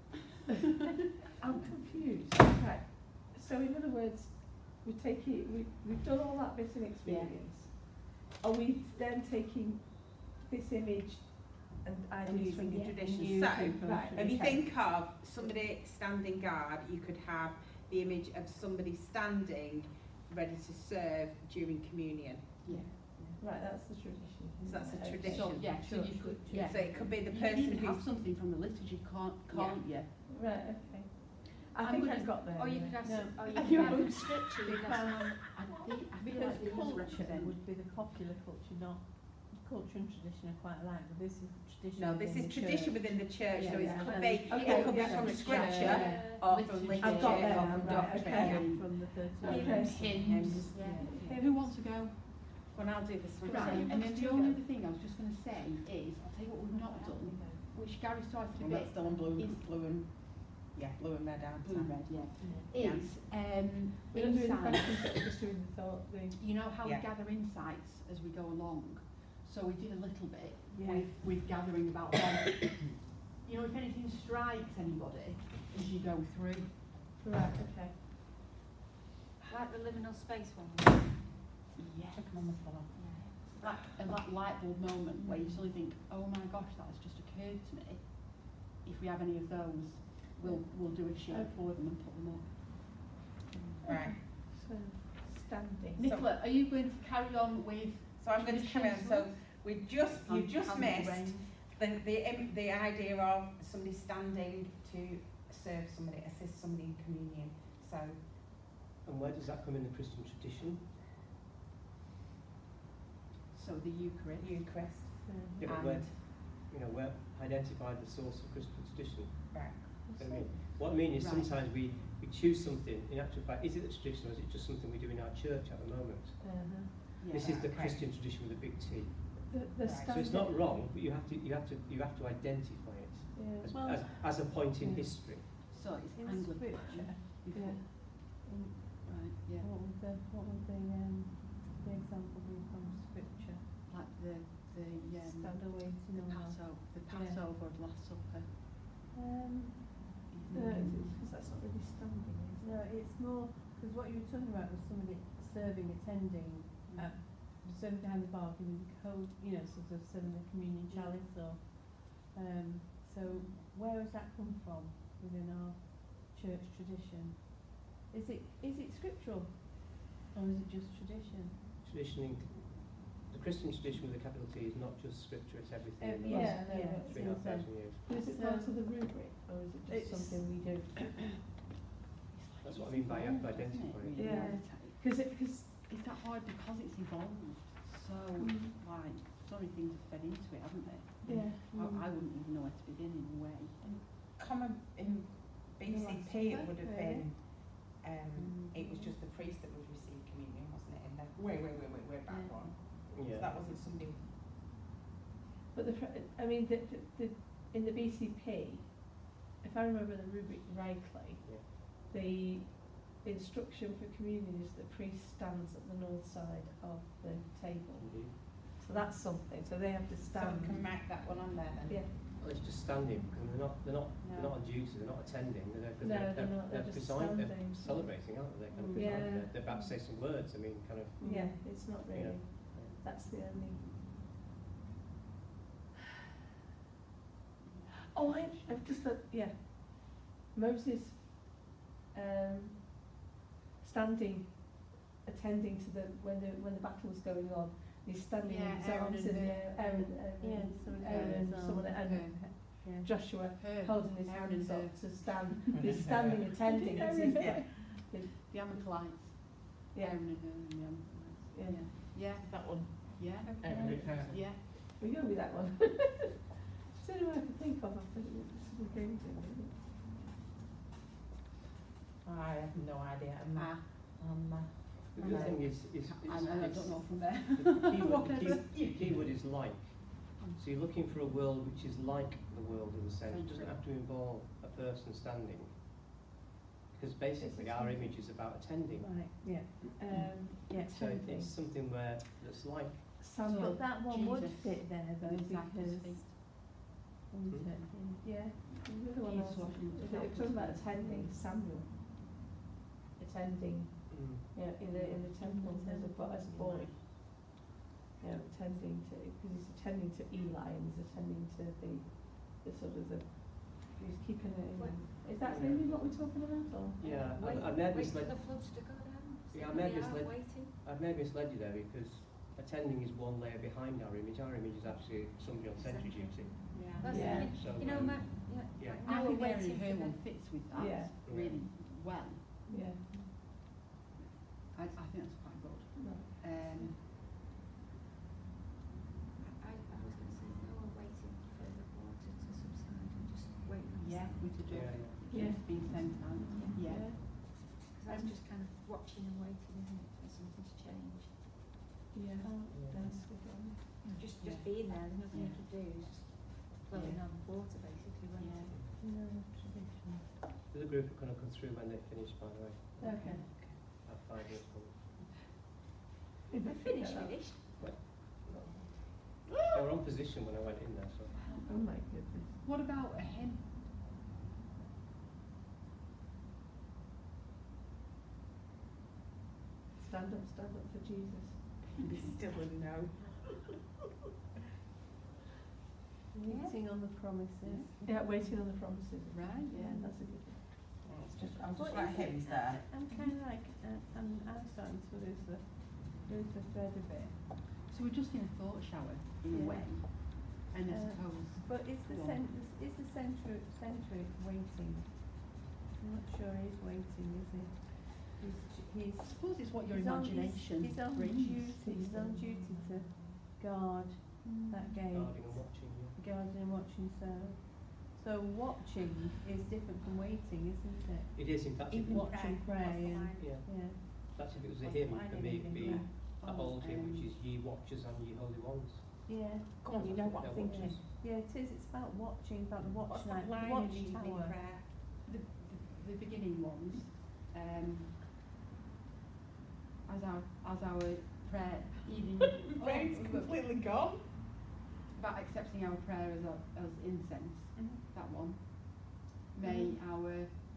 I'm confused. Right. So in other words, we take it, we, we've done all that bit of experience. Are we then taking this image and And ideas using from the the tradition. and So, using from if you tradition? think of somebody standing guard, you could have the image of somebody standing ready to serve during communion. Yeah. Right, that's the tradition. So that's a Okay. tradition. So, yeah, so Sure, you could, sure. yeah. So it could be the You person can even have who's something from the liturgy, can't, can't you? Right, okay. I I'm think gonna- I've got there. Or you yeah. could have No. some, or you I could have know. some scripture, you could have some, I think, I feel Because like they must culture represent. would be the popular culture, not culture and tradition are quite alike, but this is tradition. no, this within is the tradition church. within the church. Yeah, so it yeah. could And- be okay, it could be yeah. from Yeah. scripture Yeah. or from Liturgy. liturgy I've got that or now, from right, doctrine. okay. From the thirteen. Okay. Hymns. Yeah. Yeah. Who wants to go? Well, I'll do this one. Right, too. and then the only other thing I was just going to say is, I'll tell you what we've not done, which Gary started a Well, bit, that's still on blue, is blue and yeah, blue and red, aren't blue they? and red, yeah, Yeah. is um, We're not doing the insights. questions, we're just doing the thought, the, You know how Yeah. we gather insights as we go along? So we did a little bit Yeah. with, with gathering about them. You know, if anything strikes anybody as you go through. right, okay. like the liminal space one. Yeah. Check 'em on the floor. That, and that light bulb moment where you suddenly think, oh my gosh, that has just occurred to me. If we have any of those, we'll, we'll do a sheet Okay. for them and put them up. Right. So, standing. Nicola, are you going to carry on with So I'm going to carry on. So we just you hand- just hand the missed reins? the the im- the idea of somebody standing to serve somebody, assist somebody in communion. So And where does that come in the Christian tradition? So the Eucharist. Eucharist Yeah, but and where, you know, where identify the source of Christian tradition. right. I mean, what I mean is Right. sometimes we, we choose something, in actual fact, is it the tradition or is it just something we do in our church at the moment? Uh-huh. Yeah. This is the Okay. Christian tradition with a big T. The, the Right. So it's standing. not wrong, but you have to, you have to, you have to identify it Yeah. as, Well, as, as a point in yeah. history. So it's In Anglican. scripture, before- Yeah. in- Right, yeah. what would the, what would the, um, the example be from scripture? Like the, the, um, Stand away to the know how. Passover, the Passover of Last Supper. Um, No, because that's not really standing, is it? no, it's more, because what you were talking about was somebody serving, attending, uh, serving behind the bar, giving the co, you know, sort of serving the communion chalice or, um, so where has that come from within our church tradition? Is it, is it scriptural or is it just tradition? Tradition, in, the Christian tradition with a capital T is not just scripture, it's everything Uh, in the yeah, last no, yeah, that's three and a half what I'm thousand years. But is it So- part of the rubric, or is it just It's- something we do? That's what I mean by Evolved, identifying. isn't it, really? Yeah. Because it, because Is that hard because it's evolved? So, Mm. like, so many things have fed into it, haven't they? yeah. I, I wouldn't even know where to begin in a way. Common in B C P it would have Really? been um it was just the priest that would receive communion, wasn't it? In the way way way way way back Yeah. one. Yeah. So that wasn't somebody. But the, fr- I mean, the, the, the, in the B C P, if I remember the rubric rightly, Yeah. the instruction for communion is that priest stands at the north side of the table. Indeed. So that's something, so they have to So stand. we can mark that one on there then. Yeah, Well, it's just standing, because they're not, they're not, they're No. not on duty, they're not attending, they're, they're, No, they're, they're not, they're just preside- they're standing. celebrating, aren't they? They're kind of Mm. presiding, Yeah. they're, they're about to say some words, I mean, kind of, yeah, it's not you really, know. that's the only. Oh, I, I've just thought, yeah, Moses, um, standing, attending to the, when the, when the battle was going on, he's standing Yeah, with his Aaron arms and in the Hur. air, Aaron, Aaron, Yeah, someone Aaron, Aaron's someone, arms. and Yeah. Joshua Her. holding his Aaron hands and up Hur. to stand, he's standing attending, as Aaron, he's, yeah. The Amalekites. yeah, Aaron and Hur and the Amalekites. yeah, Yeah. that one. Yeah. Yeah. Yeah. We go with that one. It's the only one I can think of, I think it's the game thing, isn't it? I have no idea. I'm not. Ah, Um, uh, The I other thing know. is, is, is, I, I it's- don't know from there. the key word, the Whatever. key, key word is like. So you're looking for a world which is like the world in a sense, it doesn't have to involve a person standing. Because basically our image is about attending. Right, yeah, um, yeah, So it- attending. it's something where, that's like, Sandal. But that one would Jesus. fit there though, The disciples' because feet. isn't Hmm. it? Yeah. The other one He's was, watching was the it talking about attending Samuel? Attending, Mm. you know, in the, in the temple as a, bo- as a boy. You know, attending to, because he's attending to Eli and he's attending to the, the sort of the, he's keeping it in. Is that Yeah. really what we're talking about, or? Yeah, Wait, I, I may have wait for misled. the floods to go down? Yeah, I Sit may on have the misled. ark waiting? I may have misled you there because attending is one layer behind our image. Our image is actually somebody on sentry duty. Yeah. That's Yeah. it. So, You know, um, ma- yeah, yeah. like I now think we're Mary waiting for her the, one fits with that Yeah. really well. Yeah. I, I think that's quite good. Right. Um, I, I was going to say, no, we're waiting for the water to subside and just wait on yeah, something. with the Yeah, dove. yeah. Yeah. It's been sent out. Yeah. Yeah. Because that's just kind of watching and waiting, isn't it, for something to change. Yeah. Yeah. That's good one. Just, Yeah. just being there, there's nothing you Yeah. can do, it's just flowing Yeah. on water basically, waiting. Yeah. No, tradition. The other group are going to come through when they finish, by the way. Okay. Have five minutes for them. We're finished, finished. They were on position when I went in there, so. Oh my goodness. What about a hymn? Stand up, stand up for Jesus. Still a no. Waiting on the promises. Yeah, waiting on the promises. Right. Yeah, that's a good one. It's just, I'm What just like is it? hymns there. I'm kind of like, uh, I'm, I'm starting to lose the, lose the thread a bit. So we're just in a thought shower in a Yeah. way, and I Uh, suppose. But is the Go on. cen- is the centre, centre waiting? I'm not sure he's waiting, is he? He's, j- he's. I suppose it's what your he's on- he's- imagination He's on brings. duty, he's on duty to guard that gate. Guarding and watching, yeah. Guarding and watching, so, so watching is different from waiting, isn't it? It is, in fact, if, Even Watch and prayer, pray what's the and, line? yeah, yeah. that's if it was a What's the hymn, line for in me it? it'd be Yeah. a Oh, old hymn, um, which is Ye Watchers and Ye Holy Ones. Yeah. Come on, you know what They're I'm thinking. watchers. Yeah, it is, it's about watching, about the watch What's night, that the line in watch evening tower. prayer? The, the, the beginning ones, um, as our as our prayer evening. Brain's oh, completely gone. about accepting our prayer as a, as incense. That one. May our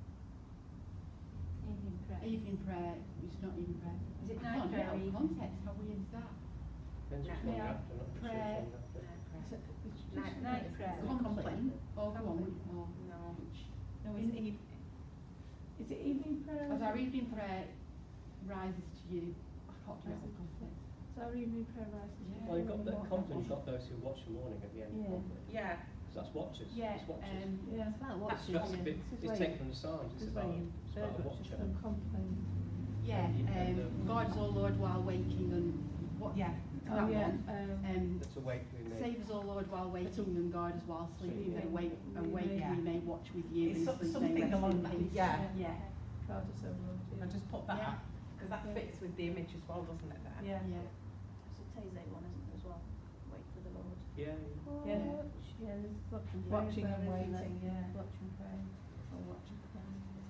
Evening prayer. evening prayer is not evening prayer. Is it I night can't prayer get or out of evening? context. How weird is that? Depends which Night one you're prayer. after, not which Prayer. one you're after. Night, Night prayer. Complain. Or go on. Or No. which? No, it's eve. Is it evening prayer? As our evening prayer rises to you, I can't get out of context. So our evening prayer rises. Yeah. Well, you've got the What- company, you've got those who watch the morning at the end. Yeah. company. Yeah. So that's watchers. Yeah. It's watchers. Um, Yeah, it's about that's watching. that's a yeah. bit, This is it's where taken you- from the Psalms, this it's is where about, you it's bird about a watchers watcher. from complain. yeah. And you- and, Um, um, guide us, O Lord, while waking, and what? Yeah. That Oh, yeah, one. um, Um, That's awake we may. Save us, O Lord, while waking, and guide us while sleeping. Sleeping. And awake, We awake may- we may watch with you. It's and so- sleep may something rest along in that- peace. yeah. Yeah. God is so Lord, I yeah. just put that Yeah. up because that Yeah. fits with the image as well, doesn't it? There. Yeah. Yeah. It's a Taizé one, isn't it, as well? Wait for the Lord. Yeah, yeah. Yeah, yeah, there's watch and pray. Watching as and well, isn't waiting, it? yeah. Watch and pray. Or watch and pray.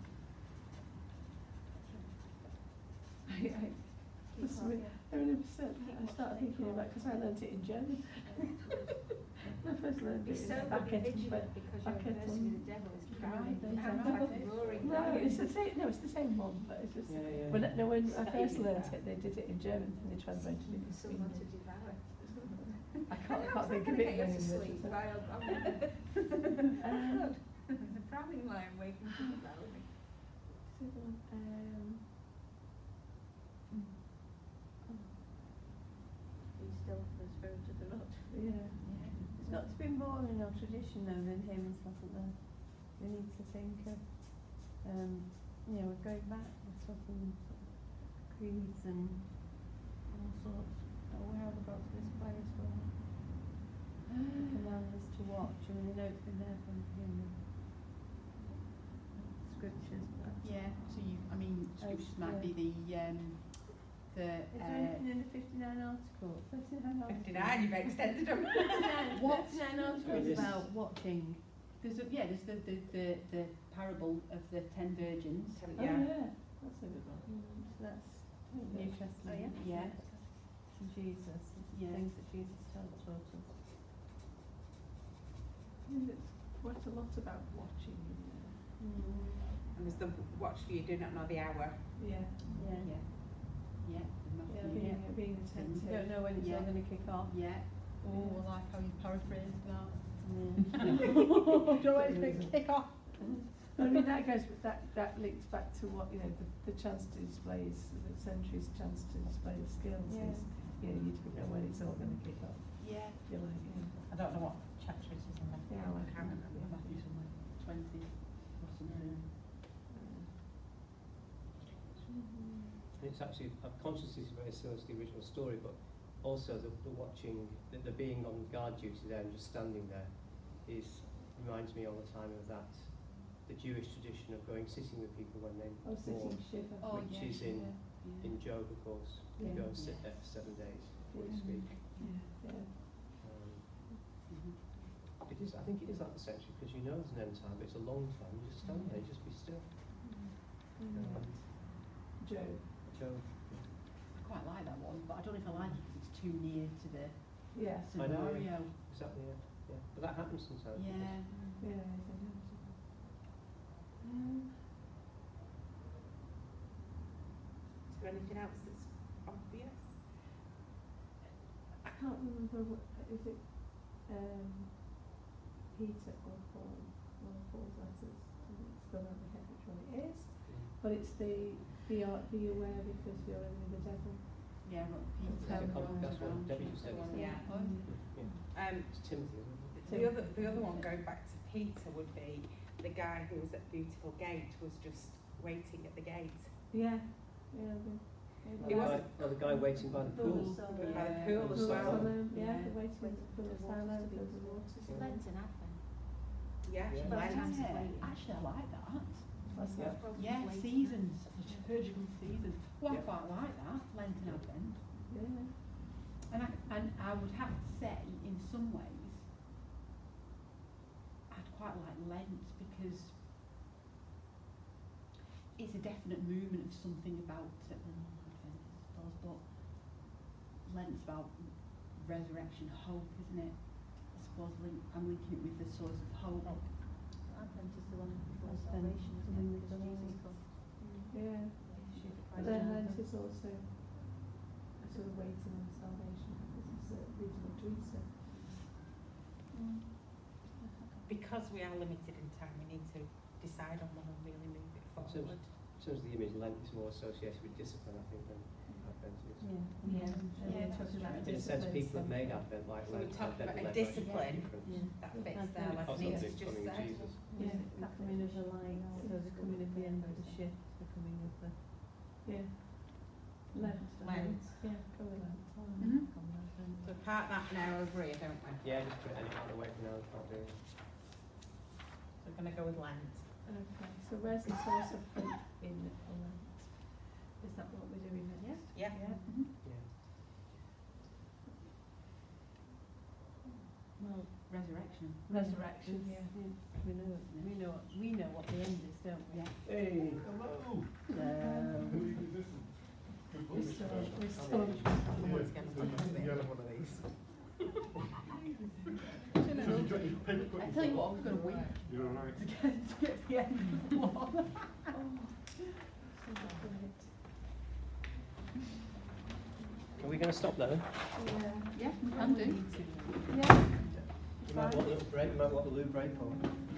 I, I, must admit, I really said, I started thinking about, because I learnt it in German. I first learned Be it in sober, back be end, but vigilant, because you're back end conversing with the devil is Right, prowling. there's Sounds that. like a roaring no, lion. it's the same. No, it's the same one, but it's just Yeah, yeah. when I- no, when I That first evening learnt prayer. it, they did it in German and they translated it in Someone to Swedish. devour. I can't, I can't think of it in Get you to English. sleep. so- I'll, I'll Um, the prowling lion waking to devour me. so, um, Be still for the spirit of the Lord. yeah. It's got to be more in our tradition though than hymns, hasn't there? We need to think of, um, you know, we're going back, we're talking sort of creeds and all sorts. Oh, where have we got to this place where the command us to watch? I mean, I know it's been there from the beginning. Scriptures, but Yeah. So you, I mean, scriptures might yeah. be the um, the. is there Uh, anything in the fifty-nine article? Fifty-nine article. Fifty-nine. You've extended them. What? Fifty-nine I article mean, is this- about watching. There's a, yeah. There's the, the the the parable of the ten virgins. Oh, Yeah. yeah. That's a good one. Mm, so that's New Testament. Oh, yeah? Yeah. And Jesus, Yeah. things that Jesus taught, taught us. And it's quite a lot about watching in there. And there's the watch for you do not know the hour. Yeah. Yeah. Yeah. Yeah. the Yeah, Matthew. being, Yeah. being You attentive. don't know when it's Yeah. all going to kick off. Yeah. Oh, I like how you paraphrased that. Yeah. Don't know when it's going to kick off. I mean, that goes, that, that links back to what, you know, the, the chance to display, s- the century's chance to display the skills Yeah. is, you know, you don't know when it's all going to kick off. Yeah. You're like, yeah. I don't know what chapter it is in there. Yeah, I I can't remember. Matthew somewhere. Twenty or something. And it's actually, uh, consciousness is very similar to the original story, but also the, the watching, the, the being on guard duty there and just standing there is, reminds me all the time of that, the Jewish tradition of going sitting with people when they Oh, sitting mourn, shiver. Oh, which yeah, is in, yeah. in Job, of course. You Yeah. go and sit there for seven days before you Yeah. speak. Yeah. Um, Mhm. it is, I think it is like the century, because you know there's an end time, but it's a long time. You just stand there, you just be still. Mm. Um, Joe. Job. I quite like that one, but I don't know if I like it because it's too near to the Yeah. I know, scenario. Exactly, yeah. yeah. But that happens sometimes. because- Yeah. Yeah, it's inevitable. Um, Is there anything else that's obvious? I can't remember what, is it, um, Peter or Paul, one of Paul's letters, and it's gone out of my head which one it is, but it's the, be, a- be aware because you're in the devil. Yeah, but That's Peter a com- roams that's what around Debbie you. just said. Yeah. Yeah. Um, It's Timothy, isn't it? the other, the other one going back to Peter would be the guy who was at Beautiful Gate was just waiting at the gate. Yeah, yeah, the. He The wasn't- guy- oh, the guy waiting by the pool. So, By the Yeah. pool The as well. Siloam. Yeah, Yeah. the waiting Waiting for for the the waters Siloam, to be for the waters. It's Lent and Advent. Yeah, Yeah. But Lent. yeah, actually, I like that. That's Yeah. that. Yeah, seasons, liturgical seasons. Well, I Yeah. quite like that, Lent and Advent. Yeah. And I, and I would have to say, in some ways, I'd quite like Lent because it's a definite movement of something about it. Well, not Advent, I suppose, but Lent's about resurrection, hope, isn't it? I suppose link, I'm linking it with the source of hope. Advent is the one before Advent, salvation, isn't when it? the Because Lord- Jesus comes. Yeah. Christ But then in Lent Advent. is also a sort of waiting on salvation because it's a reading of Teresa. Because we are limited in time, we need to decide on one and really move it In terms, forward. in terms of the image, Lent is more associated with discipline, I think, than Advent is. Yeah. Yeah. Yeah, talking about In a sense, discipline, people have made so- Advent like So we Lent. talked Advent about a led by discipline. difference. Yeah. That fits Advent. there, like Also, Anita's the just coming of said. Jesus. Yeah. The coming of the light, so the coming of the end of the shift, the coming of the. Yeah. Lent. Lent. Yeah, go with Lent. Mhm. So part that now over here, don't we? Yeah, just put any out of the way for now, can't do it. So we're gonna go with Lent. Okay, so where's the source of hope in Lent? Is that what we're doing next? Yeah. Mhm. Yeah. Well, resurrection. Resurrection, yeah. We know, we know, we know what the end is, don't we? Yeah. Hey, hello. So, Who are you listening? Good We're voice. still, Gosh. we're How still. much? Someone's Yeah, gonna so take you it. get one of these. You know, So you got your paper cut I tell you what, I'm yourself? going to weep You're all right. to get, to get to the end of the one. Are we going to stop there then? Yeah. Yeah, we can do. Yeah. You might want a little break, you might want a loo break or...